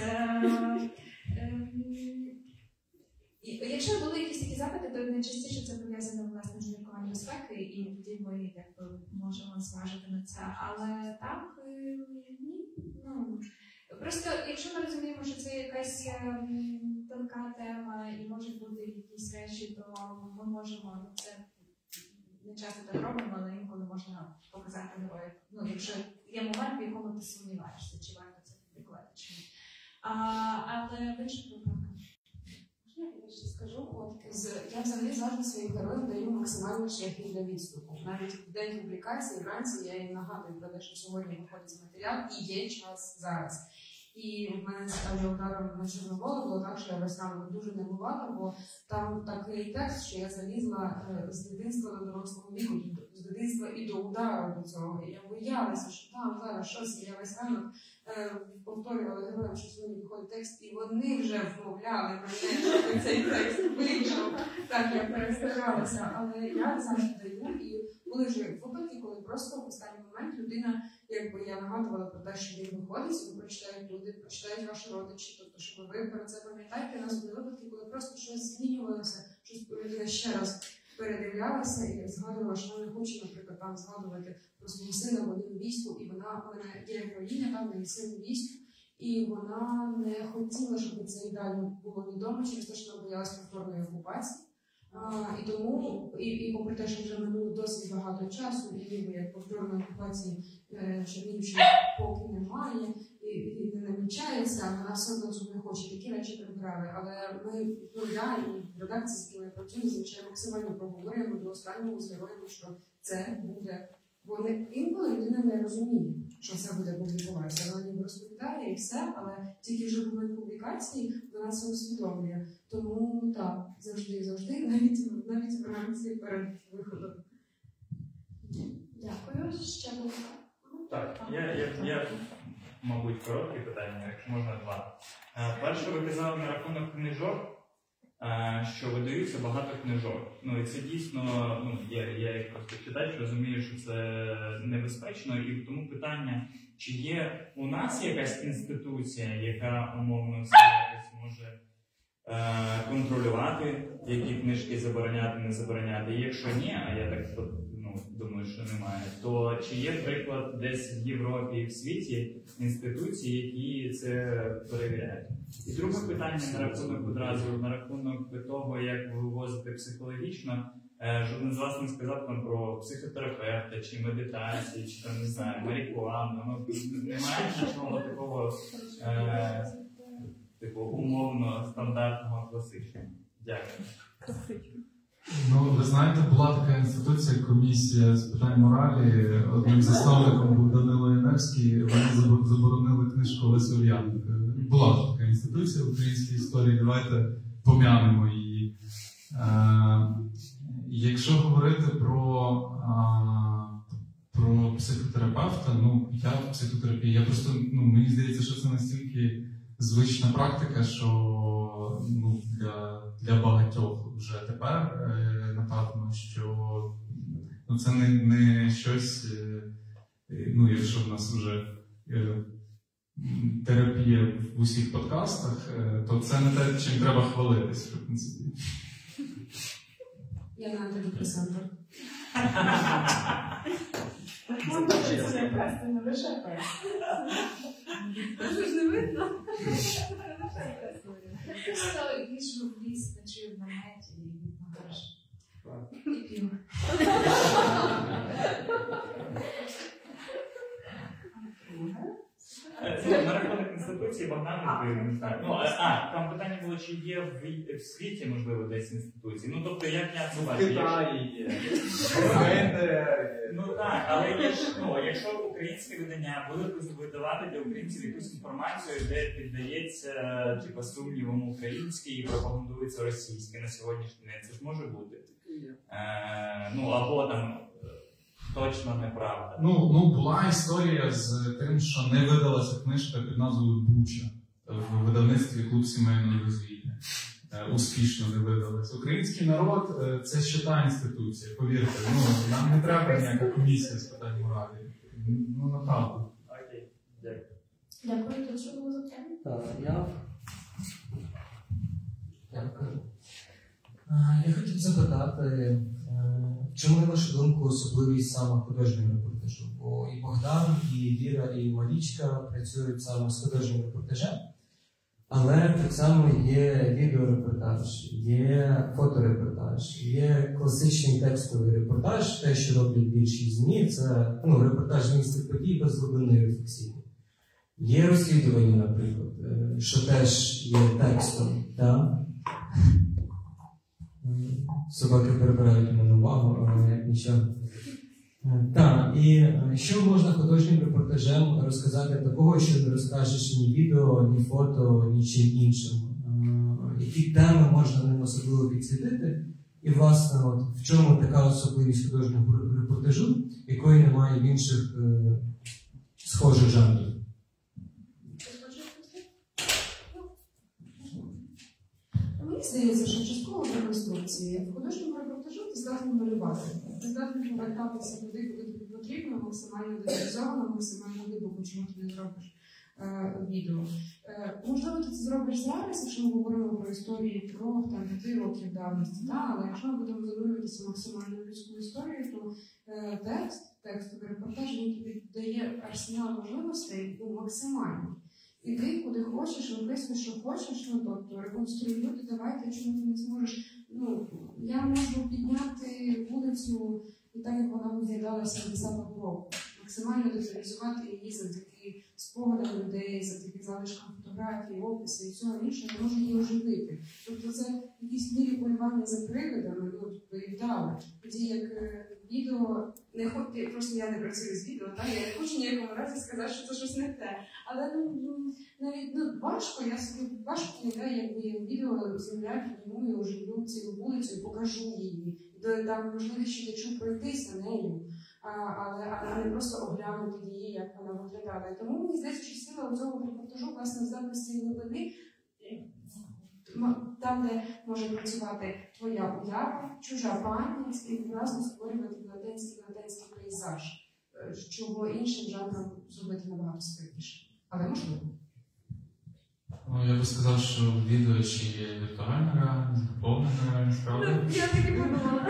S3: Якщо були якісь такі запити, то найчастіше це пов'язано, власне, з міркуванням безпеки, і тоді ми можемо зважити на це. Але так, ні. Просто, якщо ми розуміємо, що це якась тонка тема і можуть бути якісь речі, то ми можемо, це не часто так робимо, але інколи можна показати героїв. Якщо є момент, в якому ти сумніваєшся, чи варто це публікувати, чи ні. Але в інших випадках.
S4: Я ще скажу, я взагалі завжди своїм героям даю максимальні шляхи для відступу. Навіть в день публікації, вранці я їм нагадую про те, що сьогодні виходить матеріал і є час зараз. І в мене справді ударом на Чорноволу було так, що я весь ранок дуже нервувала, бо там такий текст, що я залізла з дитинства до дорослого віку, з дитинства і до удару до цього. І я боялася, що там зараз щось, і я весь ранок повторювала героям, що сьогодні виходить текст, і вони вже вмовляли мене, щоб цей текст вийшов. Так, я перестаралася, але я завжди даю, і були вже випадки, коли просто в останній момент людина, я нагадувала про те, що він виходить, ви прочитають люди, прочитають ваші родичі, тобто, щоб ви про це пам'ятаєте. У нас були випадки, коли просто щось змінювалося, щось людина ще раз передивлялася і згадувала, що вона не хоче, наприклад, там згадувати про свого сина, бо він у війську, і вона, у мене є героїня, там, де є син у війську, і вона не хотіла, щоб це і далі було відомо, через те, що вона боялася повторної окупації. І тому, і попри те, що вже минуло досить багато часу, і ніби як повторної окупації Чернігівщини поки немає і не намічається, вона все одно цього не хоче. Такі речі прибрали. Але ми, я і в редакції, з якими я працюю, звичайно, максимально проговорюємо до останнього з героями, що це буде. Бо інколи людина не розуміє, що це буде публікуватися. Вона ніби розповідає і все, але тільки вже в момент публікації вона це усвідомлює. Тому так, завжди, навіть вранці перед виходом.
S2: Дякую. Ще було.
S7: Так, я, мабуть, короткі питання, якщо можна два. Перше, ви казали на рахунок книжок, що видаються багато книжок. Ну, і це дійсно, я як просто читач розумію, що це небезпечно, і тому питання, чи є у нас якась інституція, яка умовно це якось може контролювати, які книжки забороняти, не забороняти. І якщо ні, а я так думаю, що немає, то чи є приклад десь в Європі і в світі інституції, які це перевіряють? І друге питання на рахунок того, як ви вивозите психологічно. Жоден з вас не сказав там про психотерапевта, чи медитації, чи там, не знаю, марихуану. Немає нічого такого умовно стандартного, класичного. Дякую.
S5: Ви знаєте, була така інституція, комісія з питань моралі, одним засновником був Данило Яневський, вони заборонили книжку Лесі Ульянової. Була така інституція в українській історії, давайте пом'янемо її. Якщо говорити про психотерапевта, я в психотерапії, я просто, мені здається, що це настільки звична практика, що для багатьох вже тепер, напевно, що це не щось, якщо в нас вже терапія в усіх подкастах, то це не те, чим треба хвалитись, в принципі.
S4: Я на антидепресантах.
S2: Це просто не лише пес.
S4: Це ж не видно. Я просто їжджу в ліс, ночую в наметі і багаж. І п'ю.
S7: На рахунок інституції Богдана, не знаю. Там питання було, чи є в світі, можливо, десь інституції. Тобто, як я це бачу?
S6: В Китаї є.
S7: Так, але є ж, якщо українське видання буде видавати для українців якусь інформацію, де піддається сумнівам українське і пропагандується російське на сьогоднішній день, це ж може бути. Або там точно неправда.
S5: Була історія з тим, що не видалася книжка під назвою Буча в видавництві «Клуб сімейного дозвілля». Успішно не видалась. Український народ – це ще та інституція, повірте. Нам не треба ніяка комісія з питань моралі. Направду.
S7: Окей, дякую.
S2: Дякую. Тут що було запитання?
S8: Так, Дякую. Я хотів запитати, чому, на вашу думку, особливість саме художнього репортажу? Бо і Богдан, і Віра, і Марічка працюють саме з художнім репортажем, але так само є відеорепортаж, є фоторепортаж, є класичний текстовий репортаж, те, що роблять більшість ЗМІ, це репортаж з місця подій без глибини рефлексійної. Є розслідування, наприклад, що теж є текстом, так? Собаки перебирають у мене увагу, але як нічого. Так, і що можна художнім репортажем розказати такого, що не розкажеш ні відео, ні фото, ні чим іншим? Які теми можна ним особливо підсвітити? І, власне, в чому така особливість художнього репортажу, якої немає в інших схожих жанрів?
S4: Мені здається, що частково в реконструкції. В художньому репортажу ти здатний малювати. Ти здатний повертатися туди, куди тобі потрібно, максимально деталізовано, максимально глибоко, чому ти не зробиш відео. Можливо, ти це зробиш зараз, якщо ми говоримо про історії 3-5 років давності, але якщо ми будемо занурюватися максимально в людську історію, то текстовий репортаж, він тобі дає арсенал можливостей максимально. Іди куди хочеш, описуй, що хочеш, тобто реконструюй люди, давайте, чому ти не зможеш. Я можу підняти вулицю і так, як вона виглядала 70-го року. Максимально деталізувати її завдяки спогадам людей, завдяки залишкам фотографій, опису і всього іншого, не може її оживити. Тобто це в якійсь мірі полювання за привидами, ну, тобто і вдали. Тоді як відео, просто я не працюю з відео, так? Я не хочу ніякому разі сказати, що це щось не те. Але навіть важко, я собі важко уявляю, якби я відео земля підніму і оживлю цілу вулицю і покажу її. Там можливість читачу пройтися нею. Але не просто оглянути її, як вона виглядала. І тому мені здається, що сила у цього репортажу, власне, в здатності глибини, там, де може працювати твоя уява, чужа пам'ять і, власне, створювати велетенський пейзаж, чого іншим жанрам зробити набагато складніше. Але можливо.
S5: Ну, я би сказав, що в відео ще є віртуальна реальність, доповнена реальність, правда?
S4: Я так і подумала.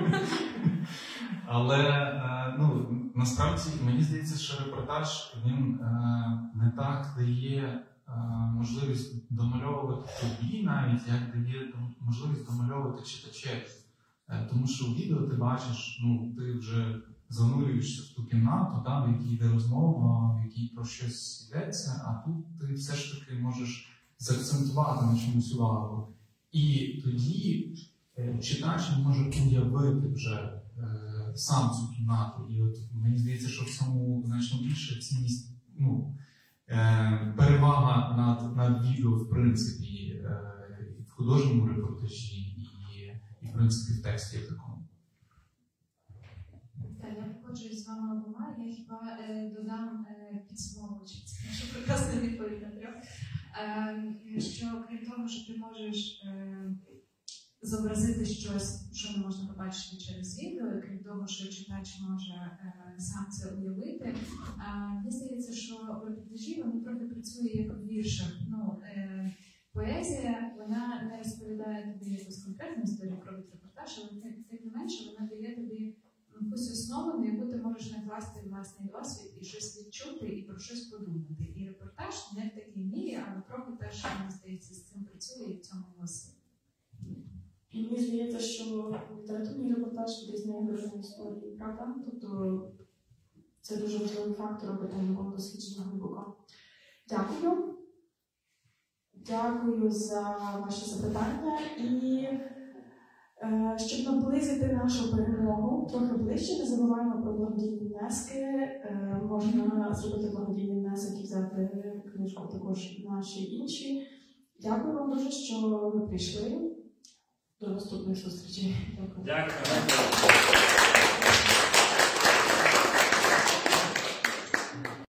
S5: Але насправді мені здається, що репортаж він не так дає можливість домальовувати тобі навіть, як дає можливість домальовувати читачеві. Тому що в відео ти бачиш, ти вже занурюєшся в ту кімнату, в якій йде розмова, в якій про щось йдеться, а тут ти все ж таки можеш заакцентувати на чомусь увагу. І тоді читач може уявити вже сам цю кімнату. І от мені здається, що в цьому значно більше цінність, перевага над відео, в принципі, в художньому репортажі і в принципі, в тексті як такому.
S3: Так, я погоджуюсь з вами обома. Я хіба додам підсумовуючи нашу прекрасну відповідь на трьох, що крім того, що ти можеш зобразити щось, що не можна побачити через відео, і крім того, що читач може сам це уявити. Мені здається, що в репортажі вони трохи працюють як в віршах. Поезія, вона не розповідає тобі якусь конкретну історію про репортаж, але тим не менше вона дає тобі якусь основу, на яку ти можеш накласти власний досвід і щось відчути, і про щось подумати. І репортаж не в такій мірі, але трохи теж, мені здається, з цим працює і в цьому носить.
S2: І мені здається, що літературний репортаж відрізняє героїв історії, правда? Тобто це дуже важливий фактор, аби там було досліджено глибоко. Дякую. Дякую за ваші запитання. І щоб наблизити нашу перемогу трохи ближче, не забуваємо про благодійні внески. Можна зробити благодійний внесок і взяти книжку також наші інші. Дякую вам дуже, що ви прийшли. До наступних зустрічей. Дякую.
S7: Дякую.